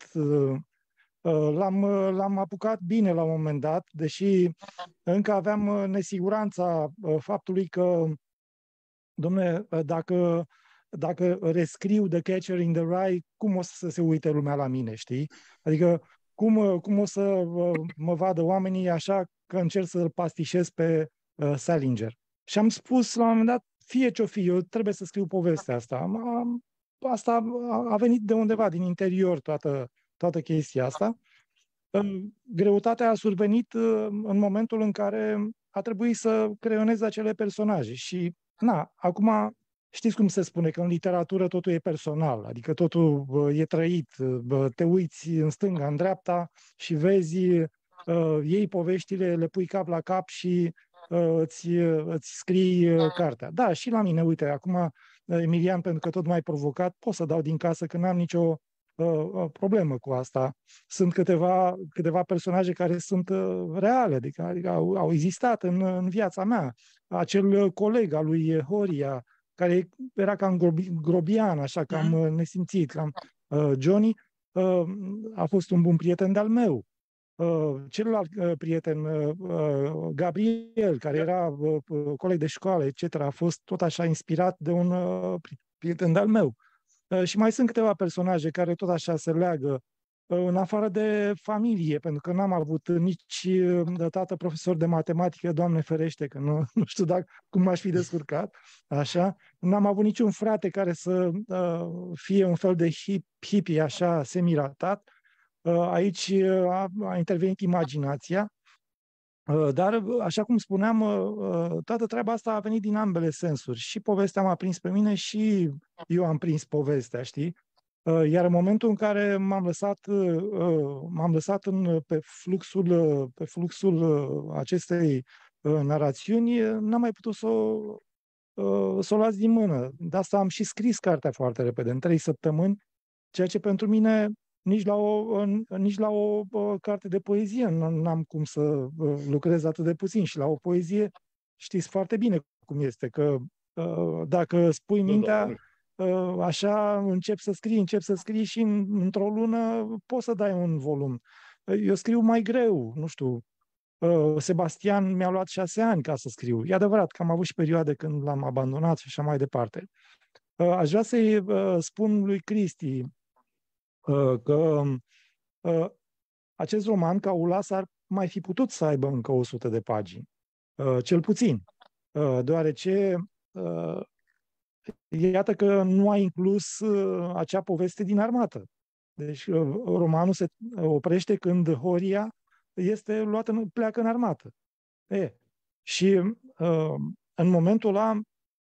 l-am apucat bine la un moment dat, deși încă aveam nesiguranța faptului că, dom'le, dacă rescriu The Catcher in the Rye, cum o să se uite lumea la mine, știi? Adică cum o să mă vadă oamenii așa că încerc să-l pastișez pe Salinger. Și am spus la un moment dat, fie ce-o fi, eu trebuie să scriu povestea asta. Asta a venit de undeva, din interior, toată chestia asta. Greutatea a survenit în momentul în care a trebuit să creionez acele personaje. Și, acum știți cum se spune, că în literatură totul e personal, adică totul e trăit. Te uiți în stânga, în dreapta și vezi, iei poveștile, le pui cap la cap și îți scrii cartea. Da, și la mine, uite, acum, Emilian, pentru că tot m-ai provocat, pot să dau din casă că n-am nicio problemă cu asta. Sunt câteva personaje care sunt reale, adică au existat în viața mea. Acel coleg al lui Horia, care era cam grobian, așa, cam nesimțit, cam Johnny, a fost un bun prieten de-al meu. Celălalt prieten, Gabriel, care era coleg de școală, etc., a fost tot așa inspirat de un prieten de-al meu. Și mai sunt câteva personaje care tot așa se leagă, în afară de familie, pentru că n-am avut nici tată profesor de matematică, Doamne ferește, că nu știu cum m-aș fi descurcat, așa. N-am avut niciun frate care să fie un fel de hippie, așa, semiratat. Aici a intervenit imaginația Dar, așa cum spuneam, toată treaba asta a venit din ambele sensuri. Și povestea m-a prins pe mine și eu am prins povestea, știi? Iar în momentul în care m-am lăsat pe fluxul acestei narațiuni, n-am mai putut să o las din mână. De asta am și scris cartea foarte repede, în 3 săptămâni, ceea ce pentru mine nici la o carte de poezie n-am cum să lucrez atât de puțin. Și la o poezie știți foarte bine cum este, că dacă spui mintea, așa încep să scrii și într-o lună poți să dai un volum. Eu scriu mai greu, nu știu. Sebastian mi-a luat 6 ani ca să scriu. E adevărat că am avut și perioade când l-am abandonat și așa mai departe. Aș vrea să-i spun lui Cristi că acest roman, Caulas, ar mai fi putut să aibă încă 100 de pagini. Cel puțin. Deoarece iată că nu a inclus acea poveste din armată. Deci romanul se oprește când Horia pleacă în armată. Și în momentul ăla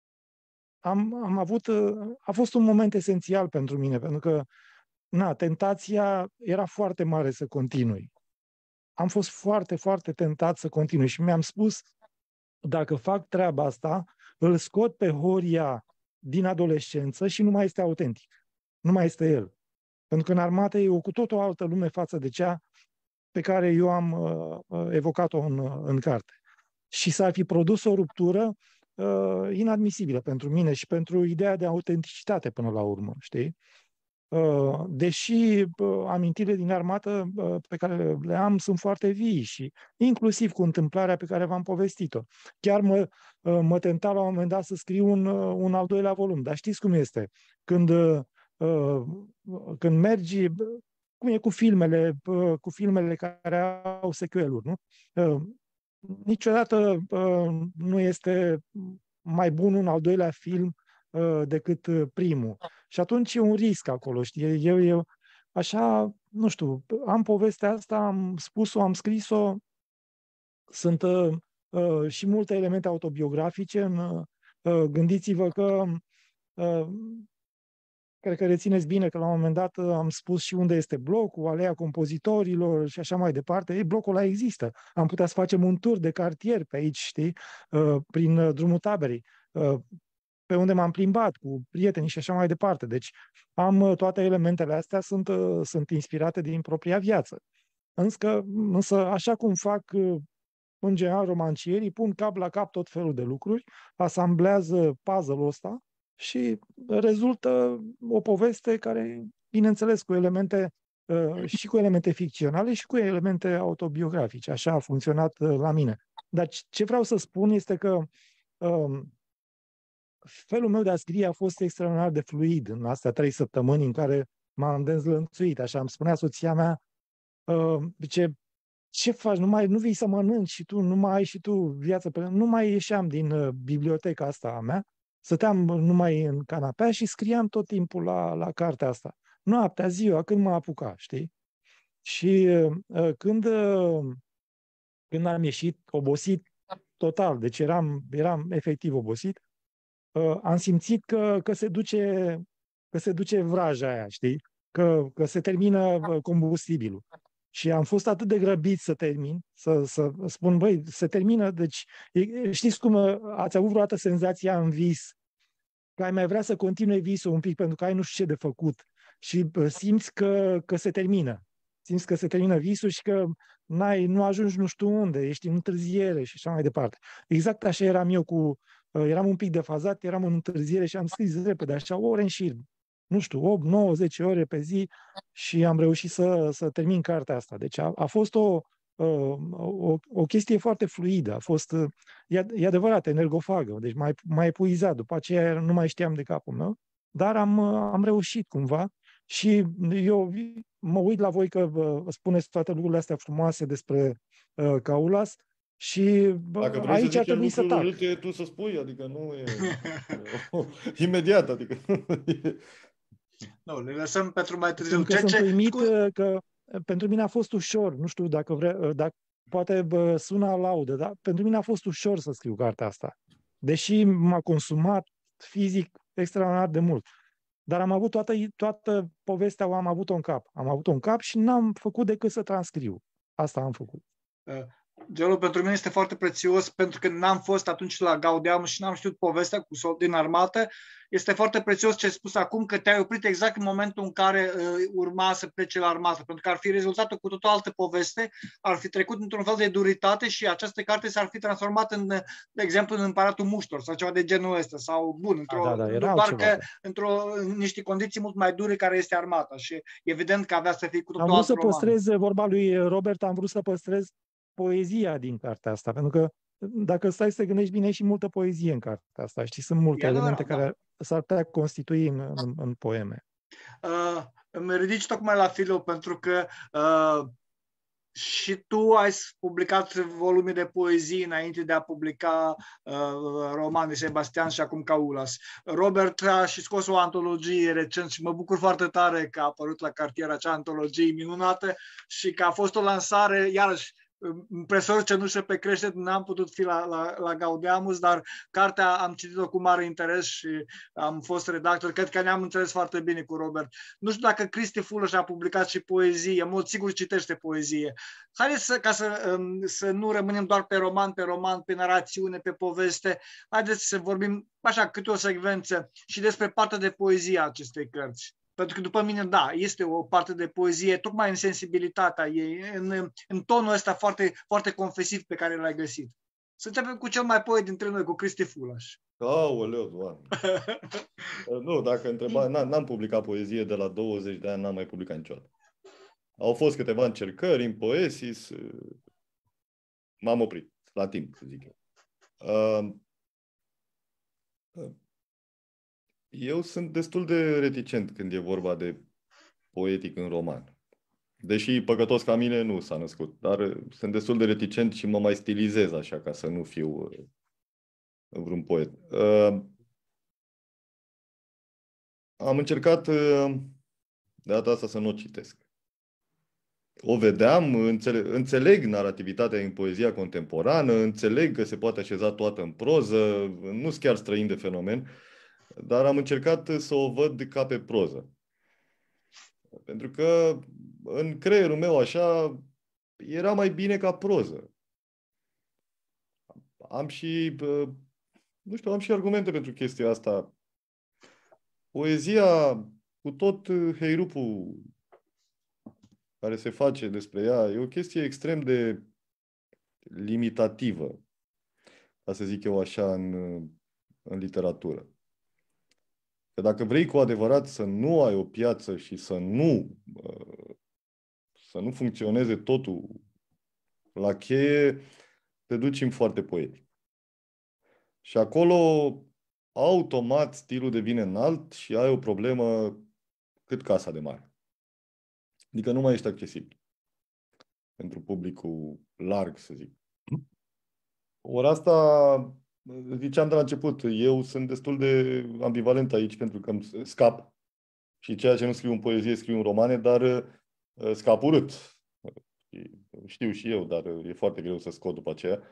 a fost un moment esențial pentru mine, pentru că tentația era foarte mare să continui. Am fost foarte, foarte tentat să continui și mi-am spus, dacă fac treaba asta, îl scot pe Horia din adolescență și nu mai este autentic. Nu mai este el. Pentru că în armată e cu tot o altă lume față de cea pe care eu am evocat-o în carte. Și s-ar fi produs o ruptură inadmisibilă pentru mine și pentru ideea de autenticitate până la urmă, știi? Deși amintirile din armată pe care le am sunt foarte vii și inclusiv cu întâmplarea pe care v-am povestit-o. Chiar mă tenta la un moment dat să scriu un al doilea volum, dar știți cum este? Când mergi, cum e cu filmele care au sequeluri, nu? Niciodată nu este mai bun un al doilea film decât primul. Și atunci e un risc acolo, știi? Eu așa, nu știu, am povestea asta, am spus-o, am scris-o, sunt și multe elemente autobiografice. Gândiți-vă că cred că rețineți bine că la un moment dat am spus și unde este blocul, aleea compozitorilor și așa mai departe. Blocul ăla există. Am putea să facem un tur de cartier pe aici, știi, prin drumul Taberei, pe unde m-am plimbat cu prietenii și așa mai departe. Deci am toate elementele astea, sunt inspirate din propria viață. Însă așa cum fac în general romancierii, pun cap la cap tot felul de lucruri, asamblează puzzle-ul ăsta și rezultă o poveste care, bineînțeles, și cu elemente ficționale și cu elemente autobiografice. Așa a funcționat la mine. Dar ce vreau să spun este că felul meu de a scrie a fost extraordinar de fluid în astea 3 săptămâni în care m-am dezlănțuit. Așa îmi spunea soția mea, ce faci? Nu vii să mănânci și tu, nu mai ai și tu viață. Nu mai ieșeam din biblioteca asta a mea, stăteam numai în canapea și scriam tot timpul la cartea asta. Noaptea, ziua, când mă apuca, știi? Și când am ieșit obosit total, deci eram efectiv obosit, am simțit că se duce vraja aia, știi? Că se termină combustibilul. Și am fost atât de grăbit să termin, să spun, băi, se termină, deci știți cum ați avut vreodată senzația în vis că ai mai vrea să continui visul un pic pentru că ai nu știu ce de făcut și simți că se termină. Simți că se termină visul și că nu ajungi nu știu unde, ești în întârziere și așa mai departe. Exact așa eram eu eram un pic defazat, eram în întârziere și am scris repede, așa, ore în șir. Nu știu, 8, 9, 10 ore pe zi și am reușit să termin cartea asta. Deci a fost o chestie foarte fluidă, a fost, e adevărat, energofagă, deci m-a epuizat, după aceea nu mai știam de capul meu, dar am reușit cumva și eu mă uit la voi că spuneți toate lucrurile astea frumoase despre Caulas și aici ar trebui să tac. Tu să spui, adică nu e imediat, adică nu, le lăsăm pentru mai târziu. Sunt uimit că pentru mine a fost ușor. Nu știu dacă poate sună a laudă, dar pentru mine a fost ușor să scriu cartea asta. Deși m-a consumat fizic extraordinar de mult. Dar am avut toată povestea, am avut-o în cap. Am avut-o în cap și n-am făcut decât să transcriu. Asta am făcut. Gelul pentru mine este foarte prețios pentru că n-am fost atunci la Gaudeamus și n-am știut povestea din armată. Este foarte prețios ce ai spus acum, că te-ai oprit exact în momentul în care urma să plece la armată, pentru că ar fi rezultat cu totul altă poveste, ar fi trecut într-un fel de duritate și această carte s-ar fi transformat în, de exemplu, în Împăratul Muștor sau ceva de genul ăsta, sau bun, în niște condiții mult mai dure care este armata și evident că avea să fie cu totul alt roman. Am vrut să păstrez, vorba lui Robert, am vrut să păstrez poezia din cartea asta, pentru că dacă stai să te gândești bine, e și multă poezie în cartea asta. Știi, sunt multe elemente care s-ar putea constitui în poeme. Îmi ridici tocmai la filul pentru că și tu ai publicat volume de poezii înainte de a publica roman de Sebastian și acum Caulas. Robert a și scos o antologie recent și mă bucur foarte tare că a apărut la cartier acea antologie minunată și că a fost o lansare, iarăși, impresor cenușă pe creștet, n-am putut fi la Gaudeamus, dar cartea am citit-o cu mare interes și am fost redactor. Cred că ne-am înțeles foarte bine cu Robert. Nu știu dacă Cristi Fuloș a publicat și poezie, în mod sigur citește poezie. Haideți să nu rămânem doar pe roman, pe narațiune, pe poveste. Haideți să vorbim așa câte o secvență și despre partea de poezie a acestei cărți. Pentru că după mine, da, este o parte de poezie, tocmai în sensibilitatea ei, în tonul ăsta foarte, foarte confesiv pe care l-ai găsit. Să începem cu cel mai poet dintre noi, cu Cristi Fuloș. Aoleu, Doamne! Nu, dacă întreba, n-am publicat poezie de la 20 de ani, n-am mai publicat niciodată. Au fost câteva încercări în Poesis, m-am oprit, la timp, să zic eu. Eu sunt destul de reticent când e vorba de poetic în roman. Deși Păcătos ca mine nu s-a născut, dar sunt destul de reticent și mă mai stilizez așa ca să nu fiu vreun poet. Am încercat de data asta să nu o citesc. O vedeam, înțeleg narativitatea în poezia contemporană, înțeleg că se poate așeza toată în proză, nu sunt chiar străin de fenomen, dar am încercat să o văd ca pe proză. Pentru că în creierul meu așa era mai bine ca proză. Am și, nu știu, am și argumente pentru chestia asta. Poezia, cu tot heirupul care se face despre ea, e o chestie extrem de limitativă, ca să zic eu așa, în literatură. Că dacă vrei cu adevărat să nu ai o piață și să nu funcționeze totul la cheie, te duci în foarte poetic. Și acolo, automat, stilul devine înalt și ai o problemă cât Casa de Mare. Adică nu mai ești accesibil pentru publicul larg, să zic. Ori asta, ziceam de la început, eu sunt destul de ambivalent aici pentru că îmi scap. Și ceea ce nu scriu în poezie, scriu în romane, dar scap urât. Știu și eu, dar e foarte greu să scot după aceea.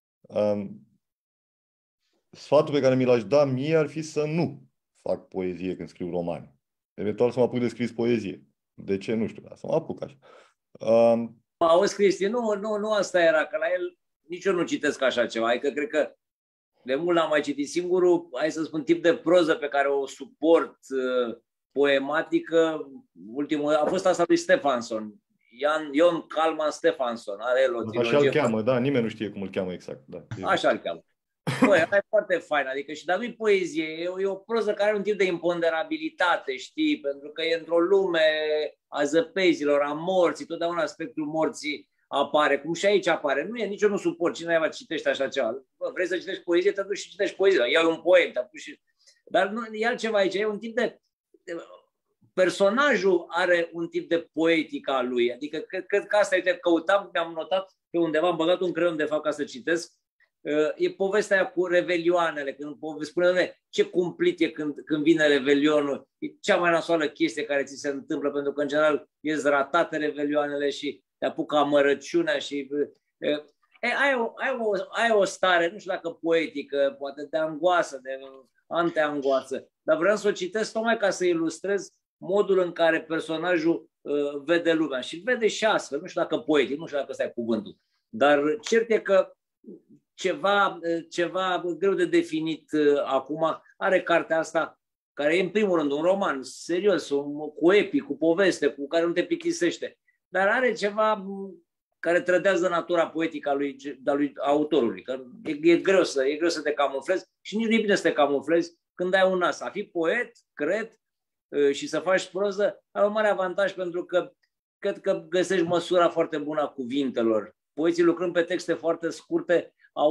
Sfatul pe care mi l-aș da mie ar fi să nu fac poezie când scriu romane. Eventual să mă apuc de scris poezie. De ce? Nu știu, dar să mă apuc așa. Auzi, Cristi, nu asta era, că la el nici eu nu citesc așa ceva. Adică cred că de mult l-am mai citit. Singurul, hai să spun, tip de proză pe care o suport poematică, ultimul, a fost asta lui Stefansson. Ion Kalman Stefansson. Are el o trilogie. Așa îl cheamă, da, nimeni nu știe cum îl cheamă exact. Da. Așa îl cheamă. Băi, e foarte fain, adică dar nu-i poezie, e o proză care are un tip de imponderabilitate, știi, pentru că e într-o lume a zăpezilor, a morții, totdeauna aspectul morții apare, cum și aici apare. Nici eu nu suport, cine mai citește așa ceva. Bă, vrei să citești poezie, te duci și citești poezie, iau un poem, dar nu, e altceva aici, e un tip de... Personajul are un tip de poetică a lui, adică cred că asta, uite, căutam, mi-am notat pe undeva, am băgat un creion de fapt ca să citesc. E povestea aia cu revelioanele, când spune ce cumplit e când vine revelionul, e cea mai nasoală chestie care ți se întâmplă, pentru că în general ies ratate revelioanele și te apucă amărăciunea și Ai o stare, nu știu dacă poetică, poate de angoasă, de anteangoasă, dar vreau să o citesc tocmai ca să ilustrez modul în care personajul vede lumea. Și vede și astfel, nu știu dacă poetic, nu știu dacă ăsta e cuvântul, dar cert e că ceva greu de definit acum are cartea asta, care e în primul rând un roman serios, cu epic, cu poveste, cu care nu te plictisește, dar are ceva care trădează natura poetică a lui autorului. Că e greu să te camuflezi și nici nu e bine să te camuflezi când ai un nas. A fi poet, cred, și să faci proză are un mare avantaj pentru că cred că găsești măsura foarte bună a cuvintelor. Poeții lucrând pe texte foarte scurte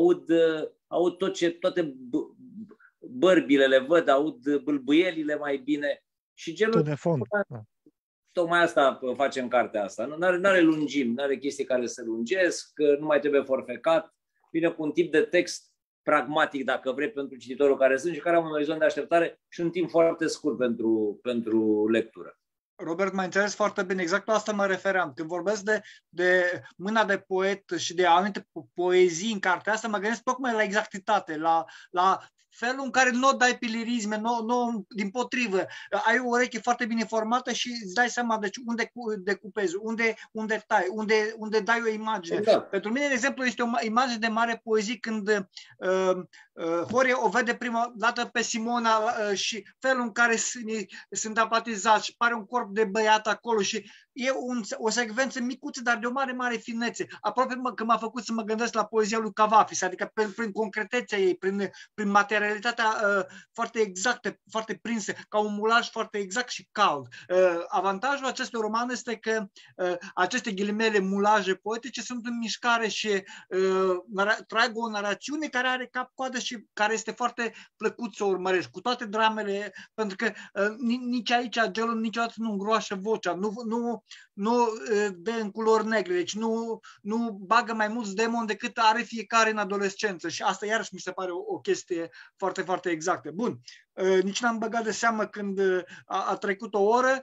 aud toate bărbile le văd, aud bâlbâielile mai bine. Și genul de fond. Tocmai asta face în cartea asta. Nu are lungimi, nu are chestii care se lungesc, nu mai trebuie forfecat. Vine cu un tip de text pragmatic, dacă vrei, pentru cititorul care sunt și care am un orizont de așteptare și un timp foarte scurt pentru lectură. Robert, m-ai înțeles foarte bine. Exact la asta mă refeream. Când vorbesc de mâna de poet și de anumite poezii în cartea asta, mă gândesc tocmai la exactitate, la felul în care nu dai pilirisme, nu dimpotrivă. Ai o ureche foarte bine formată și îți dai seama de unde decupezi, unde tai, unde dai o imagine. Exact. Pentru mine, de exemplu, este o imagine de mare poezie când Horia o vede prima dată pe Simona și felul în care sunt apatizați și pare un corp de băiat acolo și e o secvență micuță, dar de o mare, mare finețe. Aproape că m-a făcut să mă gândesc la poezia lui Cavafis, adică prin concretețea ei, prin materialitatea foarte exactă, foarte prinsă, ca un mulaj foarte exact și cald. Avantajul acestui roman este că aceste ghilimele mulaje poetice sunt în mișcare și trag o narațiune care are cap-coadă și care este foarte plăcut să o urmărești, cu toate dramele, pentru că nici aici gelul niciodată nu îngroașă vocea, nu dă în culori negre, deci nu bagă mai mulți demoni decât are fiecare în adolescență și asta iarăși mi se pare o chestie foarte, foarte exactă. Bun, nici n-am băgat de seamă când a trecut o oră.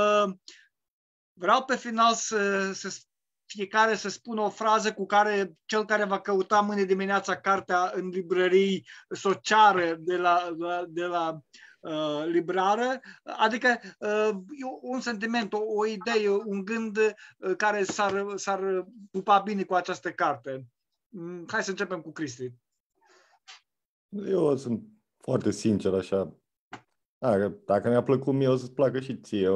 Vreau pe final fiecare să spună o frază cu care cel care va căuta mâine dimineața cartea în librării să o ceară de la librară, adică un sentiment, o idee, un gând care s-ar pupa bine cu această carte. Hai să începem cu Cristi. Eu sunt foarte sincer așa. Dacă mi-a plăcut mie, o să-ți placă și ție.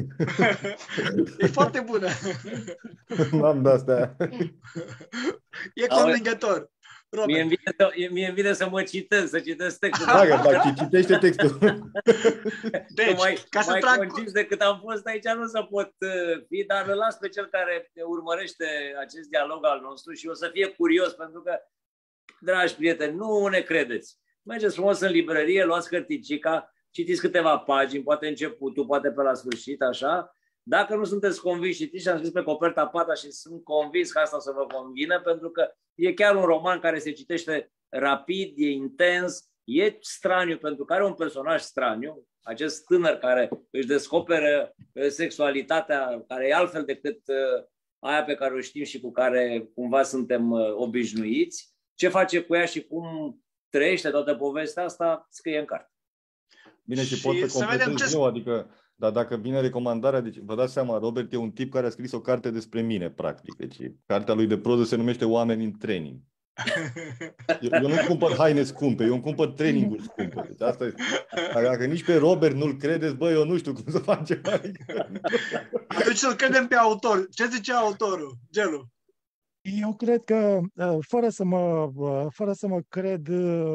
E foarte bună. N-am de-astea. E convingător. Mie îmi vine să mă citesc, să citesc textul. Dacă citește textul. Deci, ca să mai trag... concis decât am fost aici, nu să pot fi, dar îl las pe cel care urmărește acest dialog al nostru și o să fie curios, pentru că, dragi prieteni, nu ne credeți. Mergeți frumos în librărie, luați hârticica, citiți câteva pagini, poate începutul, poate pe la sfârșit, așa. Dacă nu sunteți convinși, citiți și am scris pe coperta pata și sunt convins că asta o să vă convină, pentru că e chiar un roman care se citește rapid, e intens, e straniu, pentru că are un personaj straniu, acest tânăr care își descoperă sexualitatea, care e altfel decât aia pe care o știm și cu care cumva suntem obișnuiți. Ce face cu ea și cum trăiește toată povestea asta, scrie în carte. Bine, și pot să completez eu, adică, dar dacă vine recomandarea, deci vă dați seama, Robert e un tip care a scris o carte despre mine, practic. Deci cartea lui de proză se numește Oameni în training. Eu nu cumpăr haine scumpe, eu îmi cumpăr traininguri scumpe. Deci asta este. Dacă nici pe Robert nu-l credeți, bă, eu nu știu cum să facem. Atunci să-l credem pe autor. Ce zice autorul, Gelu? Eu cred că, fără să mă cred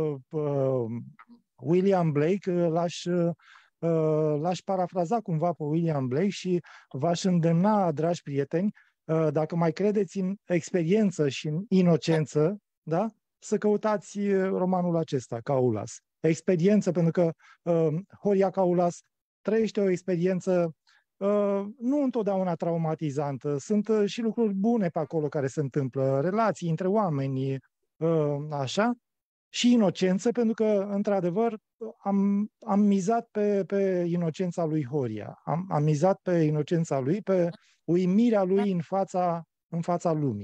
William Blake, l-aș parafraza cumva pe William Blake și v-aș îndemna, dragi prieteni, dacă mai credeți în experiență și în inocență, da? Să căutați romanul acesta, Kaulas. Experiență, pentru că Horia Kaulas trăiește o experiență nu întotdeauna traumatizantă. Sunt și lucruri bune pe acolo care se întâmplă, relații între oameni, așa, și inocență, pentru că, într-adevăr, am mizat pe inocența lui Horia. Am mizat pe inocența lui, pe uimirea lui în fața lumii.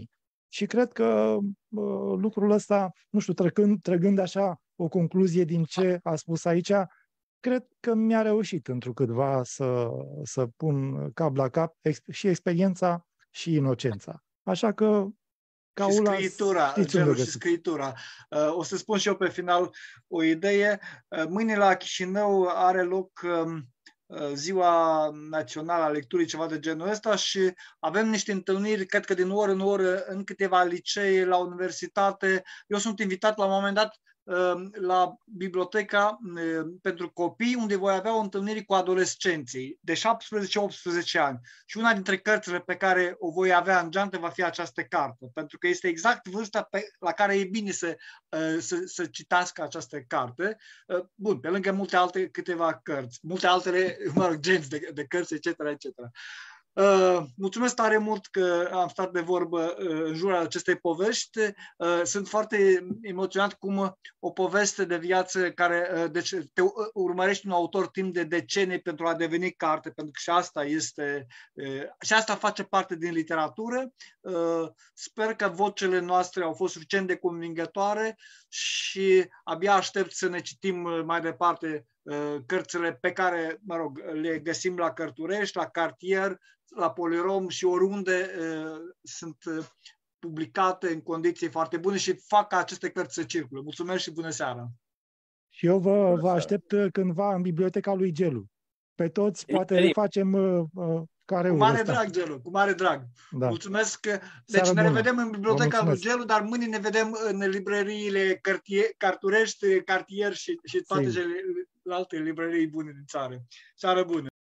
Și cred că lucrul ăsta, nu știu, trăgând așa o concluzie din ce a spus aici, cred că mi-a reușit întrucâtva să pun cap la cap și experiența și inocența. Așa că și scriitura, Gelu, și scriitura. O să spun și eu pe final o idee. Mâine la Chișinău are loc Ziua Națională a Lecturii, ceva de genul ăsta, și avem niște întâlniri, cred că din oră în oră, în câteva licee, la universitate. Eu sunt invitat la un moment dat la biblioteca pentru copii, unde voi avea o întâlnire cu adolescenții de 17-18 ani. Și una dintre cărțile pe care o voi avea în geantă va fi această carte, pentru că este exact vârsta la care e bine să citească această carte. Bun, pe lângă multe alte câteva cărți, multe altele, genți de cărți, etc., etc. Mulțumesc tare mult că am stat de vorbă în jurul acestei povești. Sunt foarte emoționat cum o poveste de viață care deci, te urmărești un autor timp de decenii pentru a deveni carte, pentru că și asta este și asta face parte din literatură. Sper că vocile noastre au fost suficient de convingătoare și abia aștept să ne citim mai departe cărțile pe care, mă rog, le găsim la Cărturești, la Cartier, la Polirom și oriunde sunt publicate în condiții foarte bune și fac ca aceste cărți să circule. Mulțumesc și bună seara! Și eu vă aștept cândva în biblioteca lui Gelu. Pe toți poate le facem care cu mare drag, Gelu, cu mare drag. Da. Mulțumesc! Deci ne revedem în biblioteca lui Gelu, dar mâine ne vedem în librăriile Cărturești, Cartier și toate celelalte librării bune din țară. Seară bună!